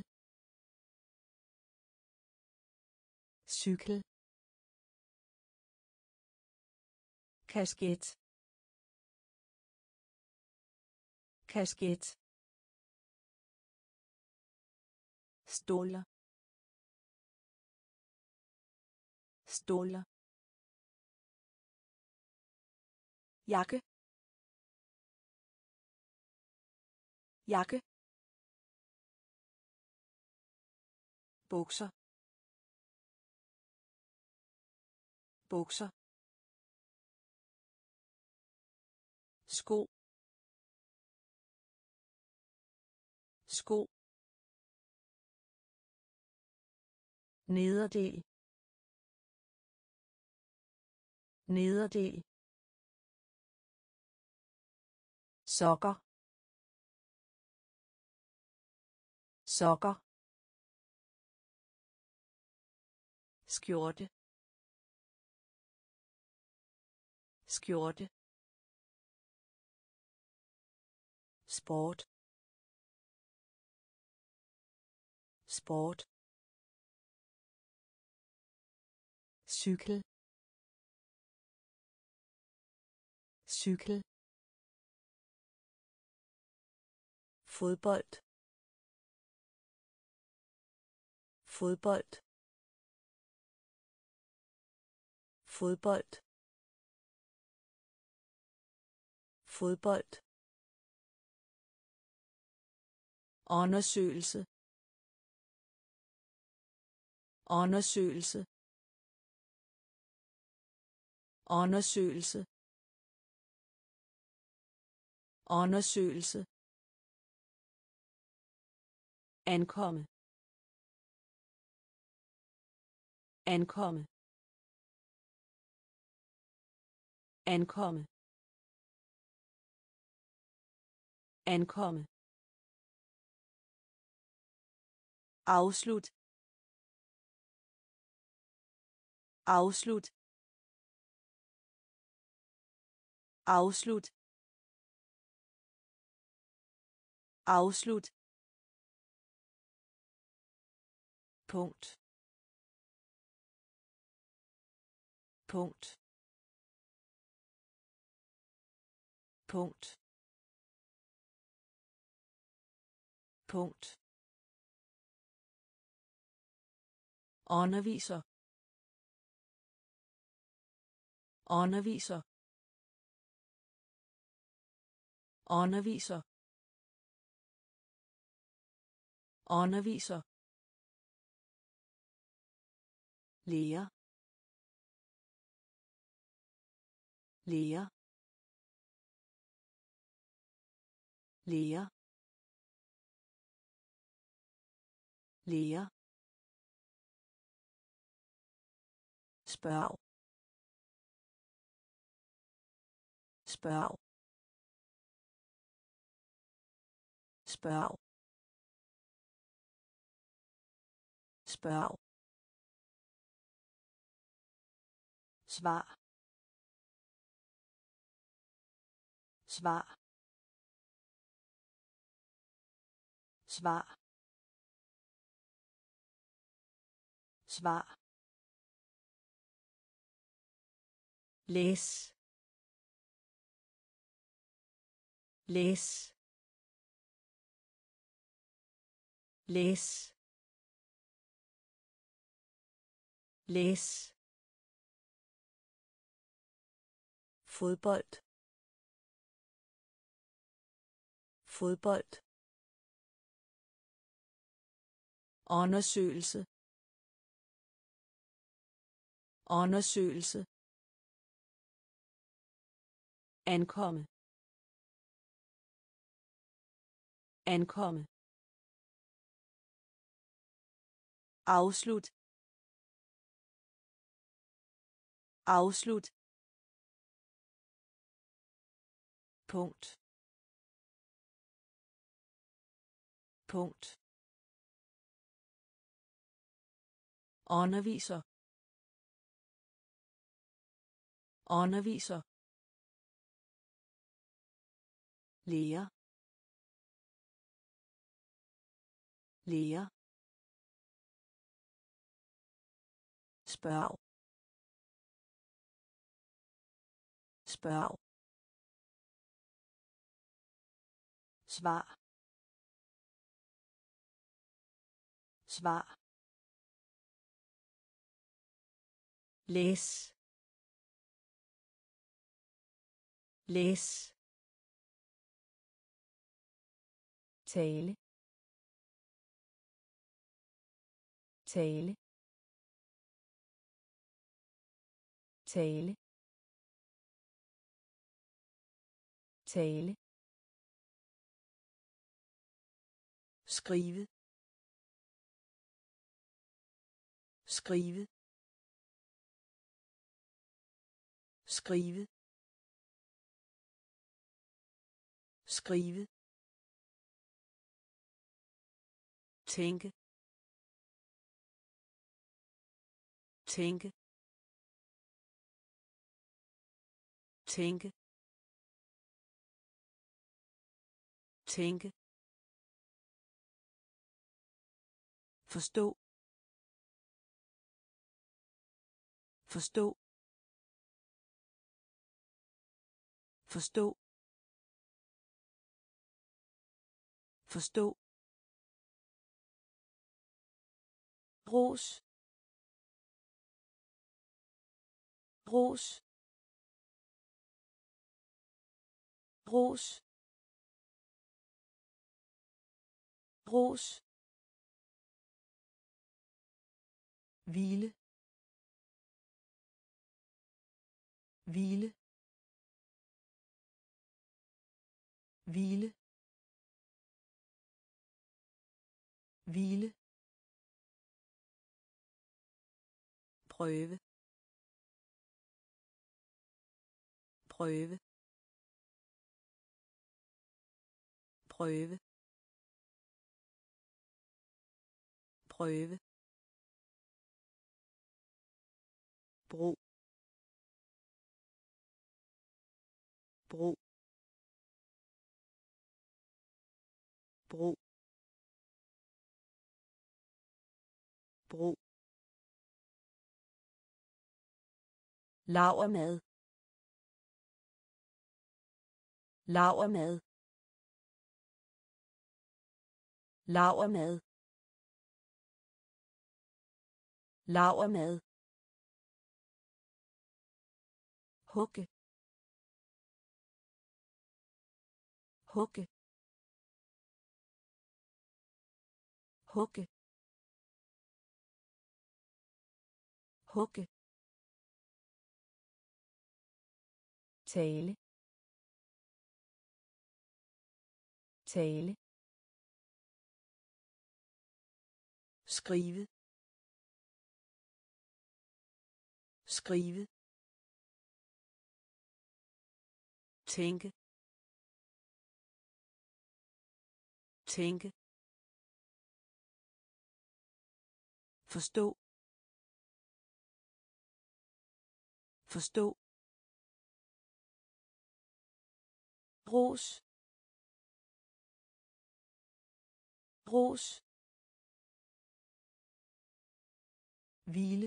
Speaker 1: cykel kasket kasket ståler ståler jakke jakke bukser bukser sko sko nederdel nederdel sokker sokker skjorte skjorte sport sport cykel cykel fodbold fodbold fodbold fodbold undersøgelse undersøgelse undersøgelse undersøgelse ankomme ankomme ankomme ankomme afslut afslut afslut afslut punkt punkt punkt punkt underviser underviser underviser underviser lærer lærer lærer lærer spørg spørg spørg spørg svar svar svar svar læs læs læs læs fodbold fodbold undersøgelse undersøgelse ankomme ankomme afslut afslut punkt punkt underviser underviser lærer lærer spørg spørg svar svar læs læs tale tale tale tale skrive skrive skrive skrive tænke tænke tænke tænke forstå forstå forstå forstå ros ros ros ros hvile, hvile, hvile, hvile, prøve, prøve, prøve, prøve, bro, bro, bro, bro, lavermad, lavermad, lavermad, lavermad, hugge, hugge, hugge, hugge, tale, tale, skrive, skrive, tænke, tænke, forstå, forstå, ros, ros, hvile,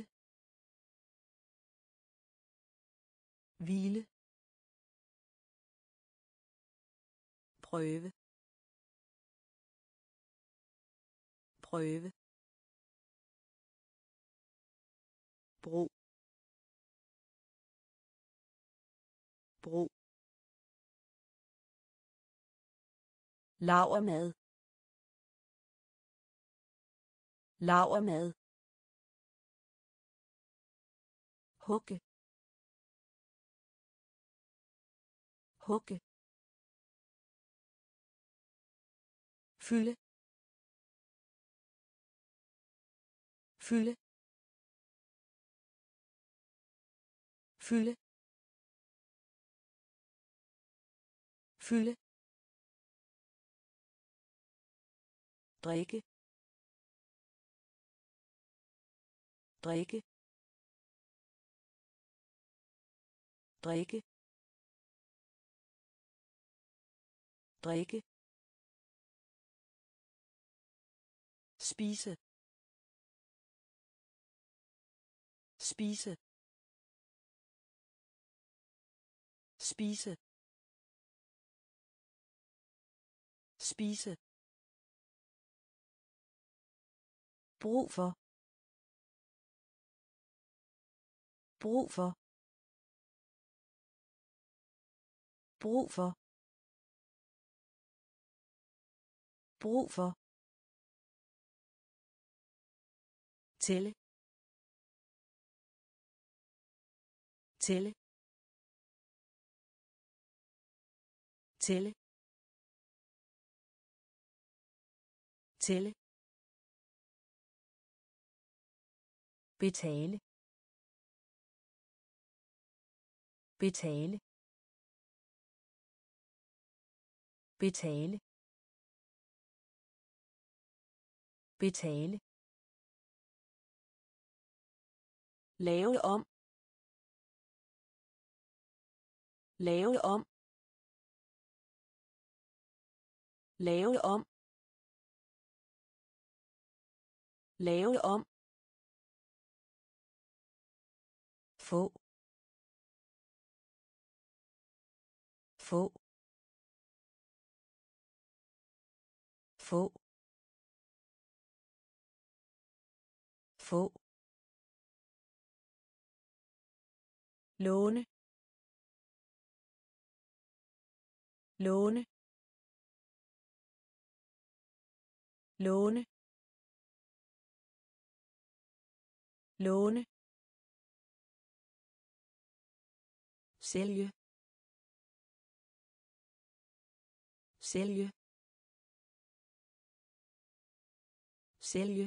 Speaker 1: hvile, prøve, prøve, bro, bro, lavermad, lavermad, hugge, hugge, fylde, fylde, fylde, fylde, drikke, drikke, drikke, drikke, spise, spise, spise, spise, brug for, brug for, brug for, brug for, tælle, tælle, tælle, tælle, betale, betale, betale, betale, lave om, lave om, lave om, lave om, få, få, få, få, låne, låne, låne, låne, sælge, sælge, sælge,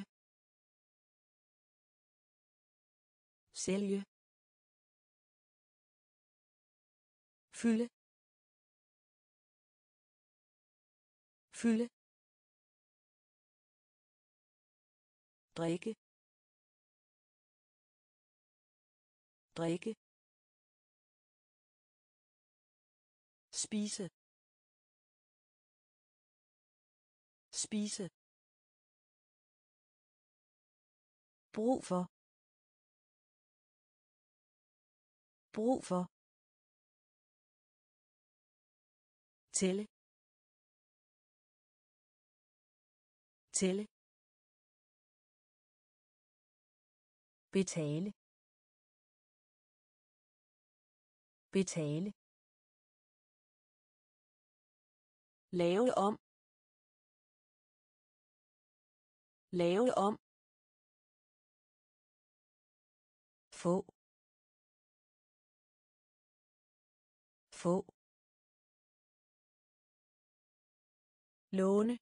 Speaker 1: sælge, fylde, fylde, drikke, drikke, spise, spise, brug for, brug for, tælle, tælle, betale, betale, lave om, lave om, få, få, låne,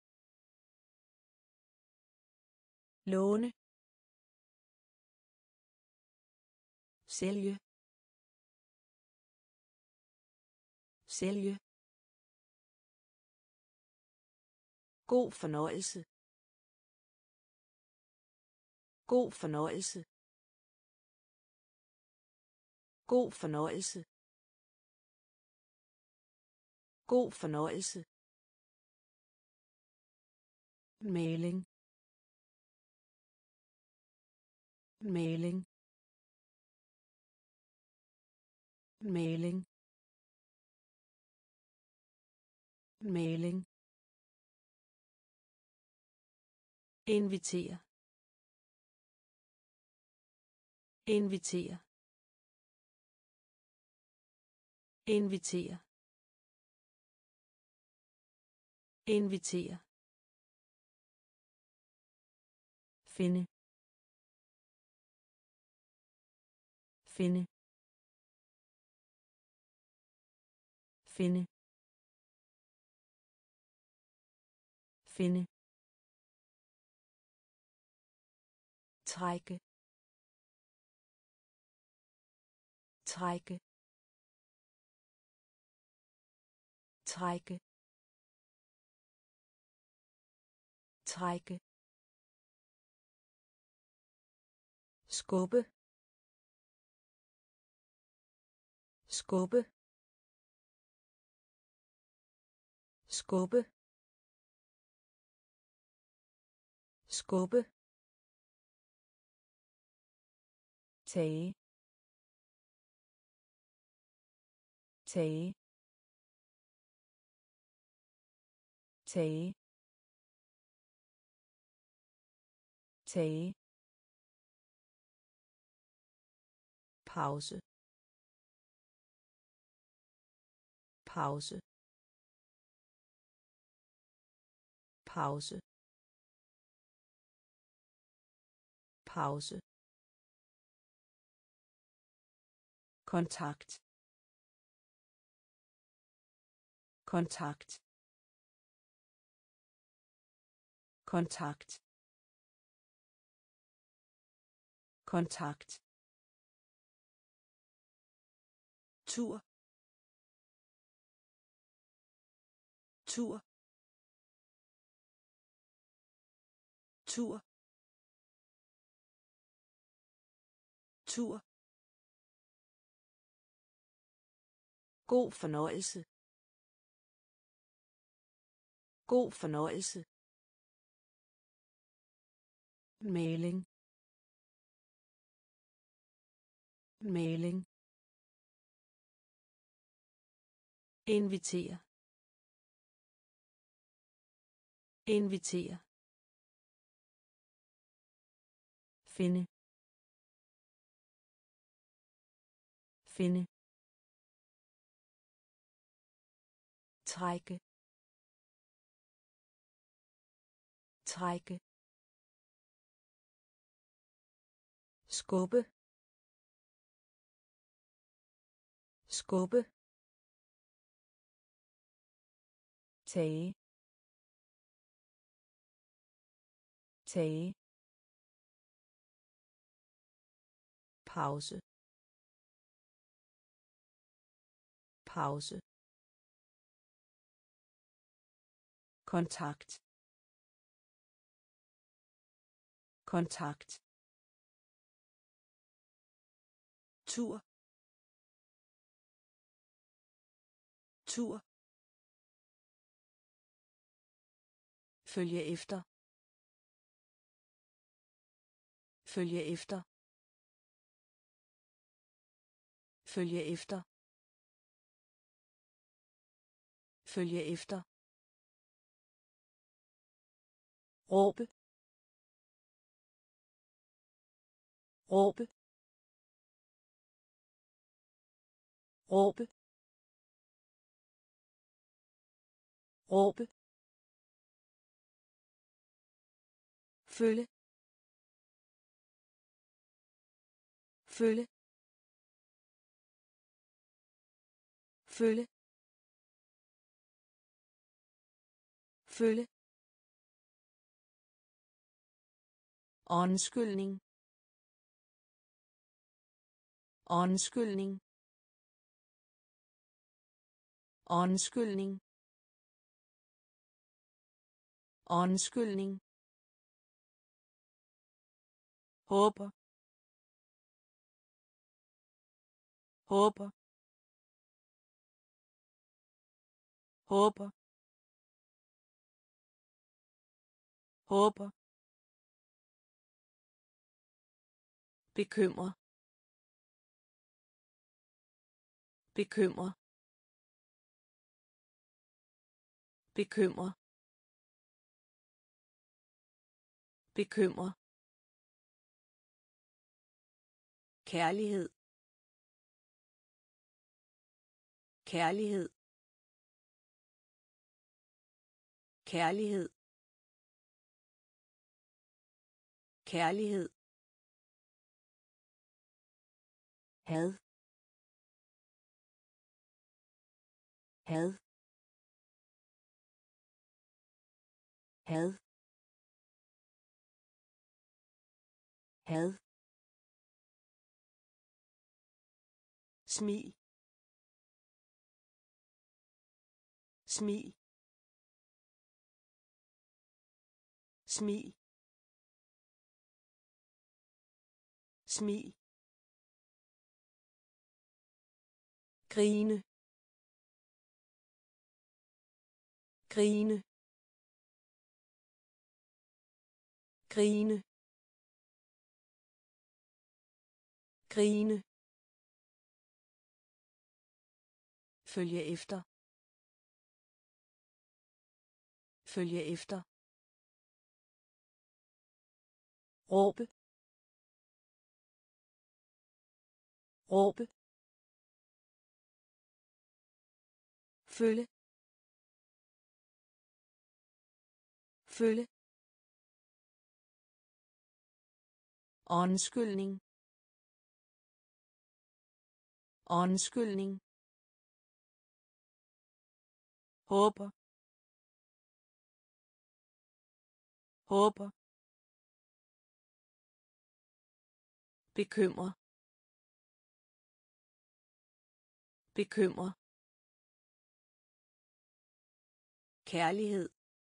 Speaker 1: låne, sælge, sælge, god fornøjelse, god fornøjelse, god fornøjelse, god fornøjelse, mailing, mailing, mailing, mailing, invitere, invitere, invitere, invitere, finde, finde, finde, finde, trække, trække, trække, trække, skubbe, skubbe, skubbe, skubbe, tage, tage, tage, tage, pause, pause, pause, pause, kontakt, kontakt, kontakt, kontakt, tur, tur, tur, tur, god fornøjelse, god fornøjelse, mailing, mailing, invitere, invitere, finde, finde, trække, trække, skubbe skubbe tage tage pause pause kontakt kontakt tur tur følge efter følge efter følge efter følge efter råbe råbe råbe råbe følge følge følge følge undskyldning undskyldning undskyldning undskyldning håber håber håber håber bekymre bekymre bekymre bekymre kærlighed kærlighed kærlighed kærlighed had had had had smil smil smil smil grine grine grine grine følge efter følge efter råbe råbe følge følge undskyldning undskyldning håber håber bekymre bekymre kærlighed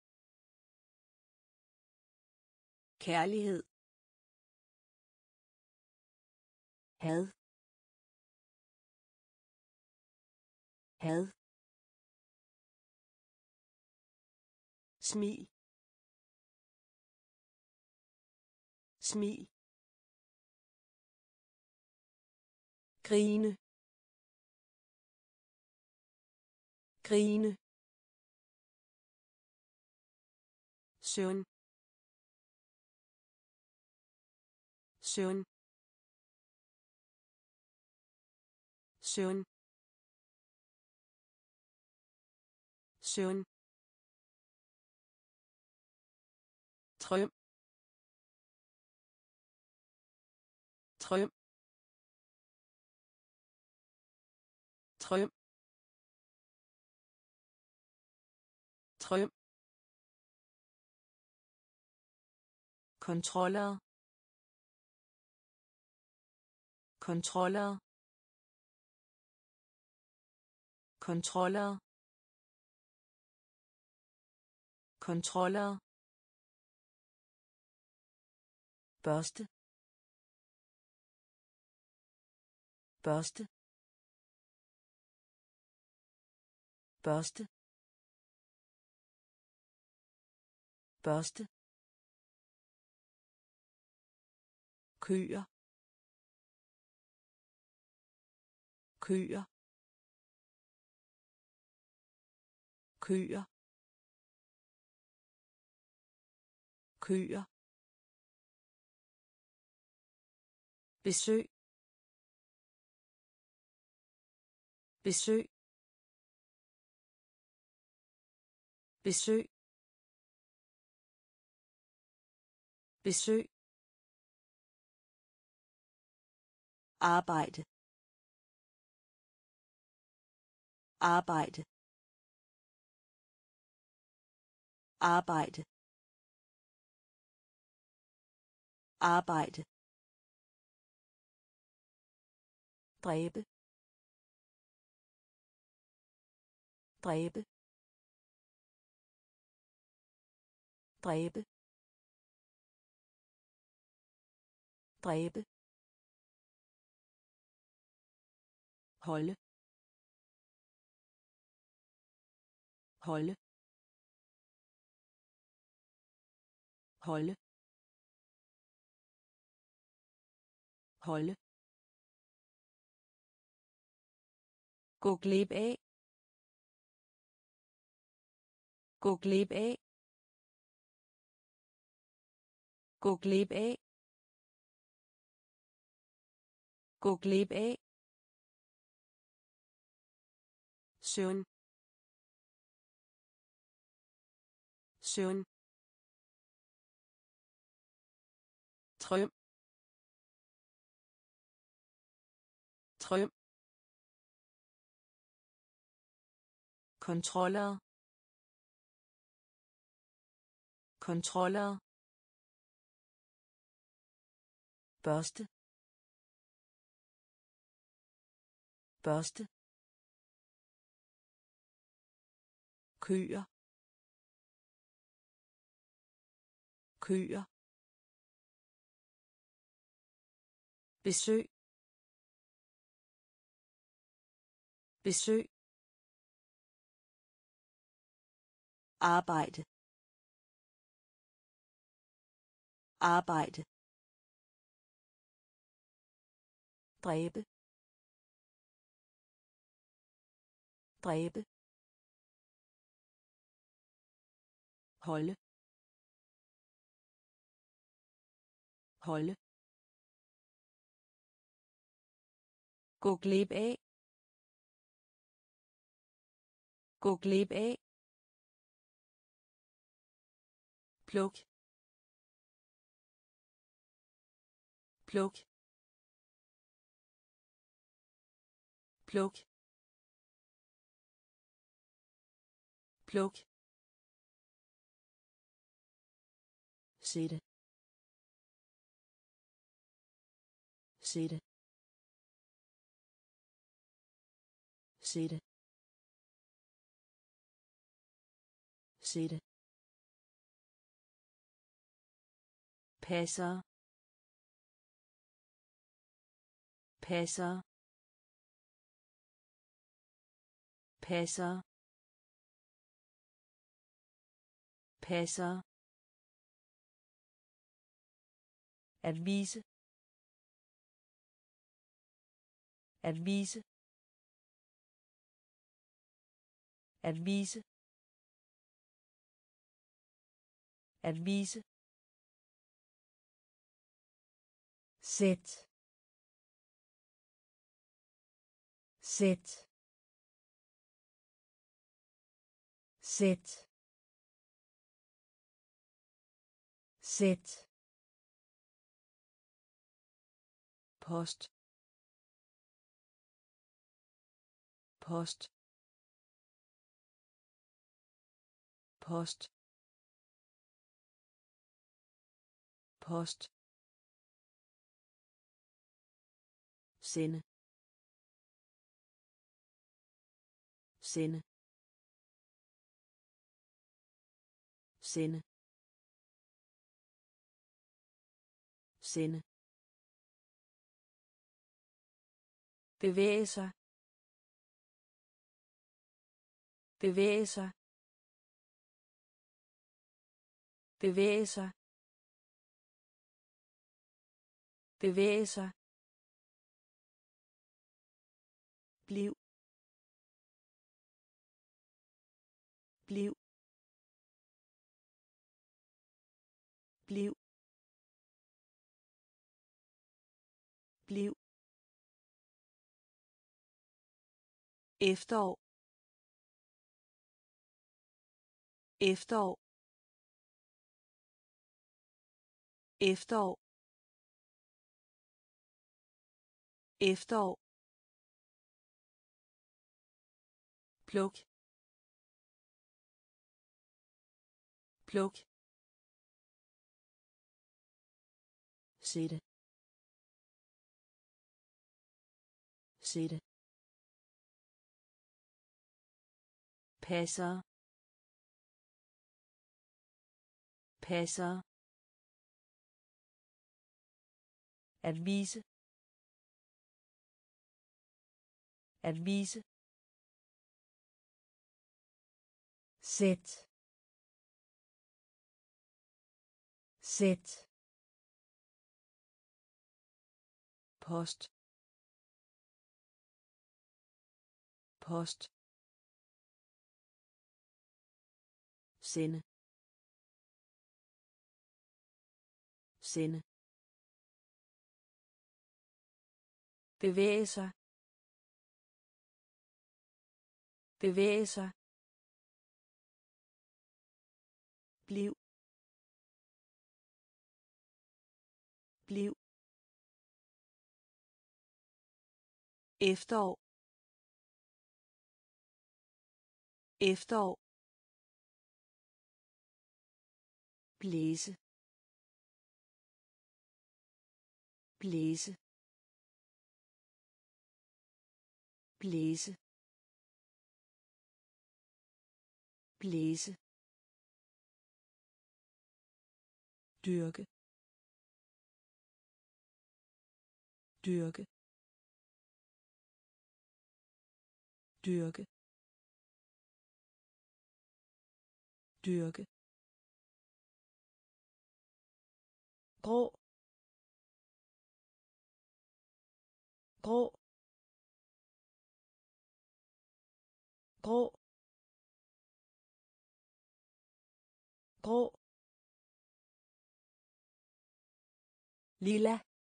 Speaker 1: kærlighed had had smil smil grine grine søvn søvn søvn søvn drøm drøm drøm drøm kontroller kontroller kontroller kontroller børste børste børste børste køer køer køer køer besøg besøg besøg besøg arbejde arbejde arbejde arbejde dræbe dræbe dræbe dræbe holde holde holde holde gå glip af gå glip af gå glip af gå glip af søvn søvn drøm drøm kontroller kontroller børste børste køer køer besøg besøg arbejde arbejde dræbe dræbe holde holde gå glip af gå glip af pluk pluk pluk pluk sætte sætte sætte sætte passer passer passer passer at vise at vise at vise at vise sæt sæt sæt sæt post post post post sende sende sende sende bevæge sig bevæge sig bevæge sig bevæge sig bliv bliv bliv bliv efterår efterår efterår efterår pluk pluk sætte sætte passer passer at vise at vise sæt sæt post post sende sende bevæge sig bevæge sig bliv bliv efterår efterår blæse blæse blæse blæse dyrke dyrke dyrke dyrke grå grå grå grå lilla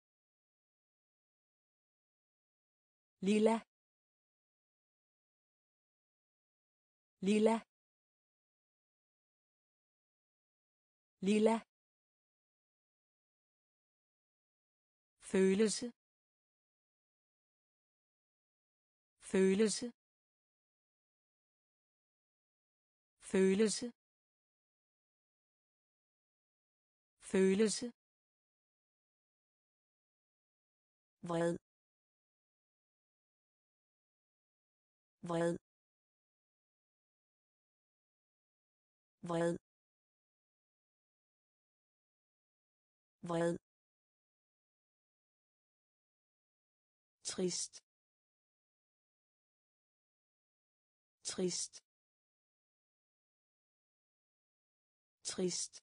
Speaker 1: lilla lilla lilla følelse følelse følelse følelse vred vred vred vred trist trist trist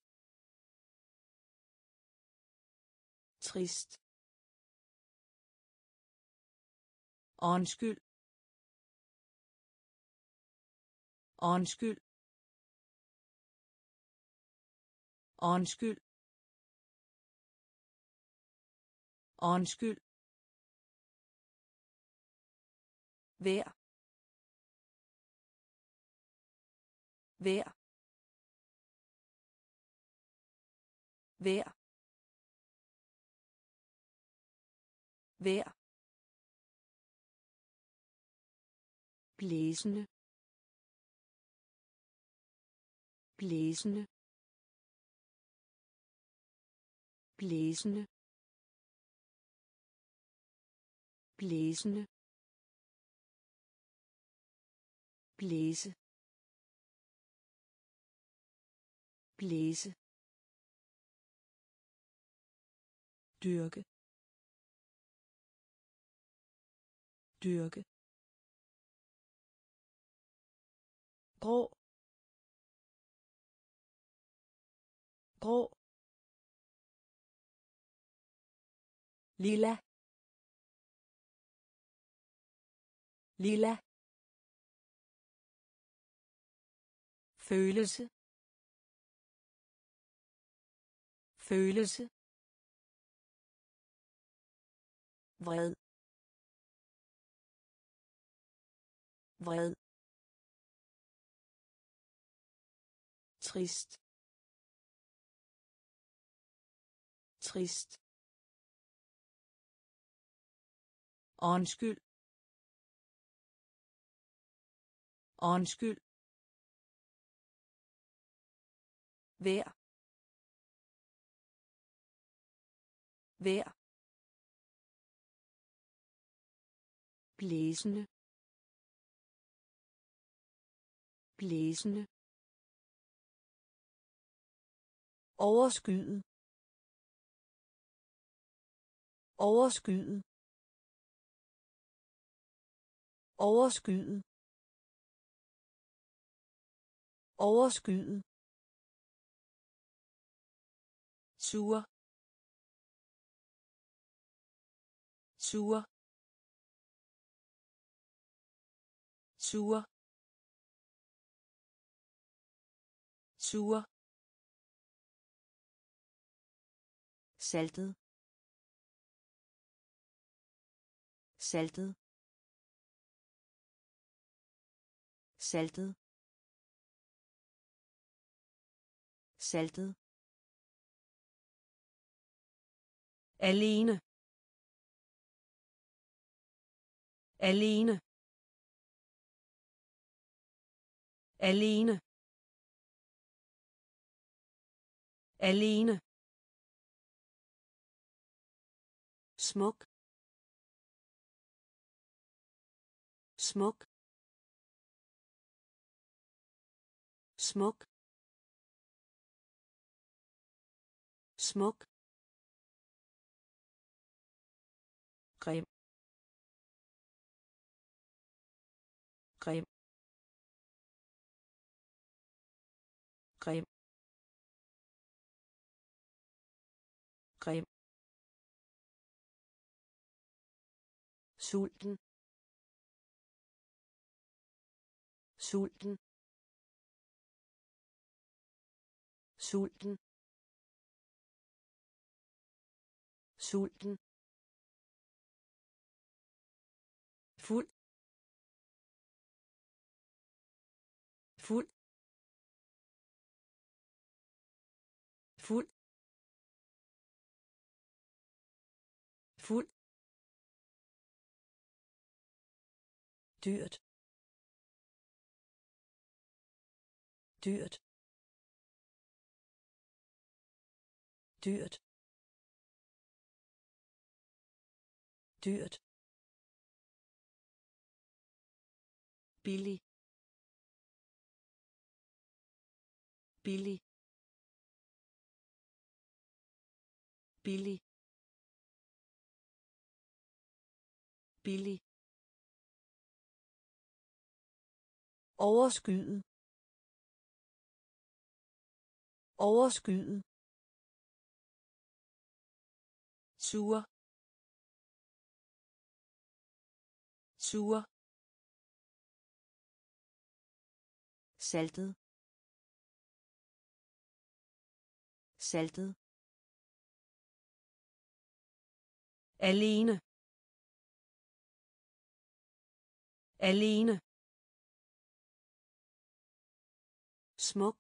Speaker 1: trist undskyld undskyld undskyld undskyld vær vær vær vejr,
Speaker 2: blæsende, blæsende, blæsende, blæsende, blæse, blæse,
Speaker 1: dyrke, dyrke, grå, grå, lilla, lilla, følelse, følelse, vred, vred, trist, trist, undskyld, undskyld, vejr, vejr,
Speaker 2: blæsende, blæsende,
Speaker 1: overskyet, overskyet, overskyet, overskyet, sur, sur, sur, sur,
Speaker 2: saltet, saltet, saltet, saltet,
Speaker 1: alene, alene, alene, alene,
Speaker 2: smuk, smuk, smuk, smuk,
Speaker 1: grim, grim, grim, grim,
Speaker 2: sulten, sulten, sulten, sulten,
Speaker 1: fuld, fuld, fuld, fuld,
Speaker 2: dyrt, dyrt, dyrt, dyrt, billig, billig, billig, billig,
Speaker 1: overskyet, overskyet, sur, sur,
Speaker 2: saltet, saltet,
Speaker 1: alene, alene,
Speaker 2: smuk,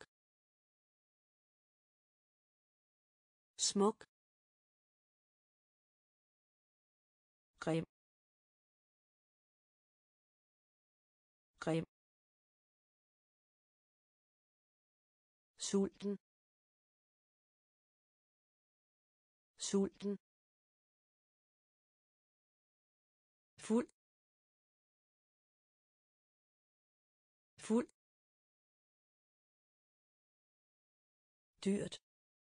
Speaker 2: smuk,
Speaker 1: grim grim sulten sulten fuld fuld dyrt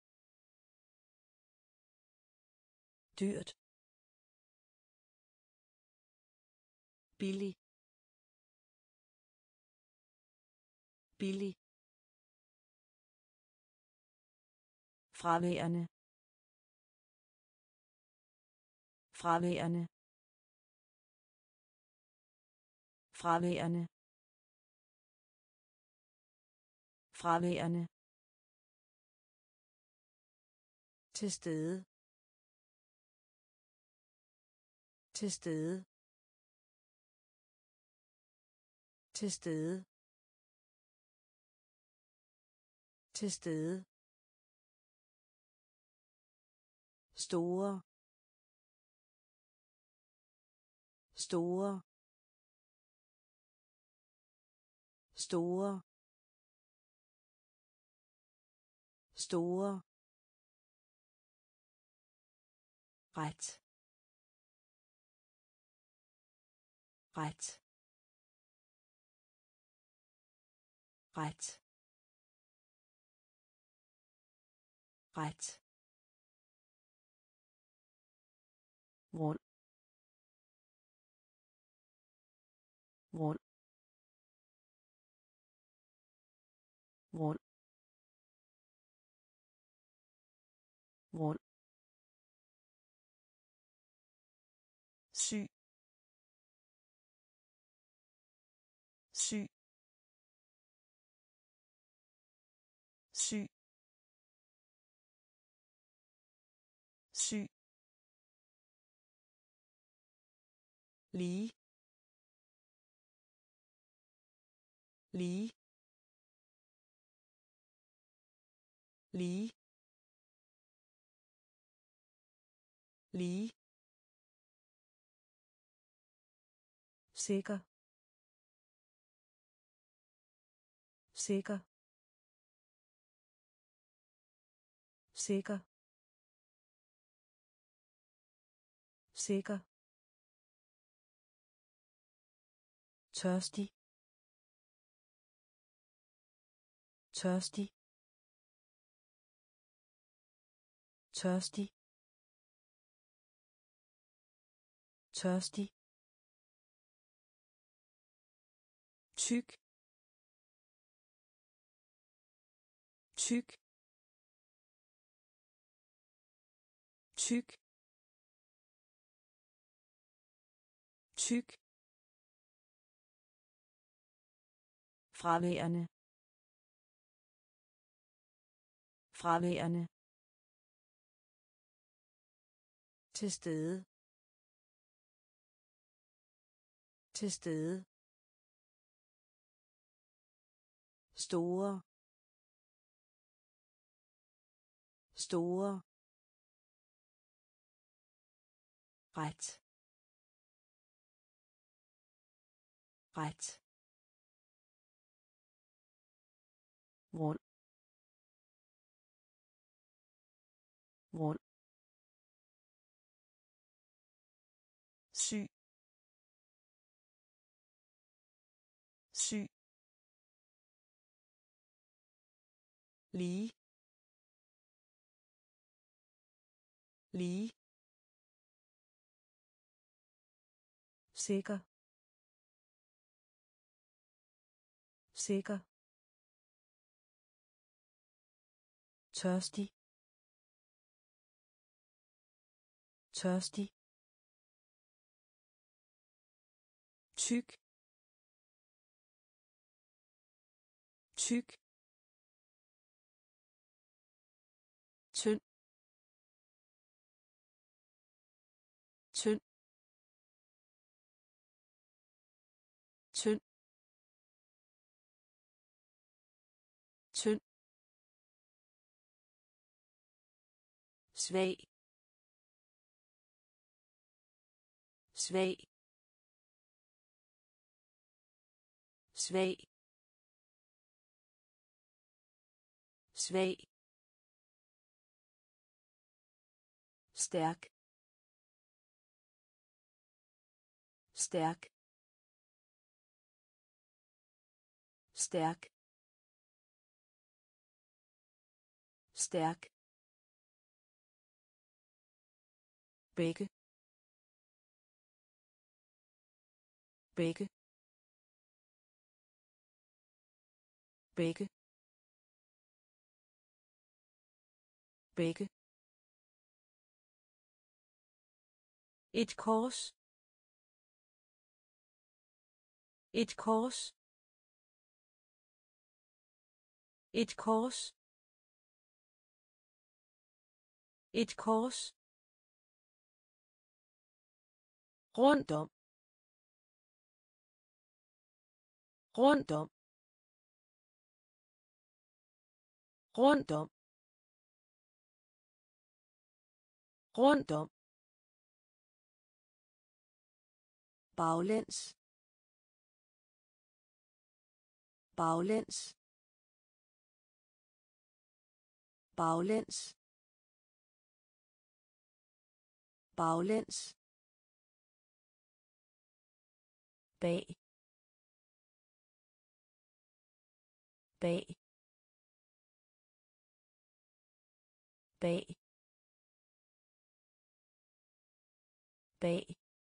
Speaker 1: dyrt
Speaker 2: billig billig
Speaker 1: fraværende fraværende fraværende fraværende til stede til stede til stede til stede store store store store ret ret ret ret rund rund rund rund syg syg syg syg lige lige lige lige sikker sikker sikker sikker tørstig tørstig tørstig tørstig tyk tyk tyk tyk fraværende fraværende til stede til stede store store ret ret rund rund syg syg lige lige sikker sikker tørstig tørstig tyk tyk tynd tynd tynd tynd svag
Speaker 2: svag svag svag stærk stærk stærk stærk begge begge begge begge et kors et kors et kors et kors rundt om rundt om rundt om rundt om baglæns baglæns baglæns baglæns bag bag bag bag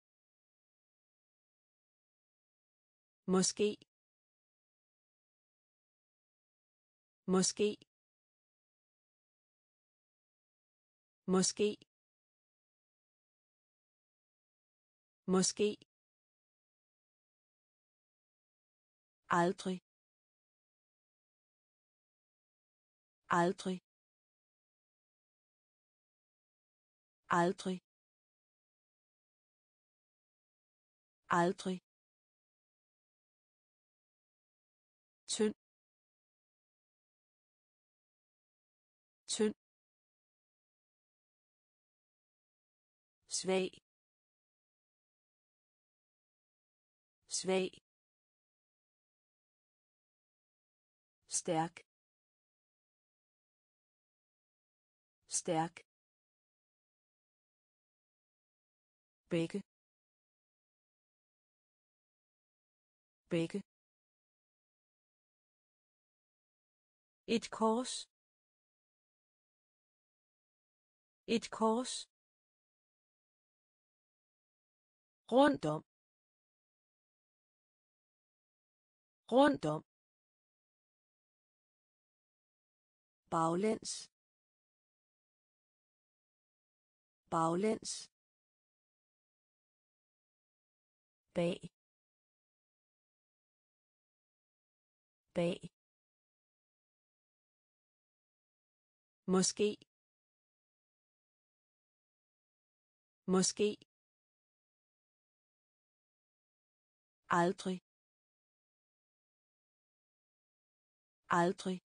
Speaker 2: måske måske måske måske aldrig aldrig aldrig aldrig tynd tynd svag svag stærk stærk begge begge et kors et kors rundt om rundt om baglæns baglæns bag bag måske måske aldrig aldrig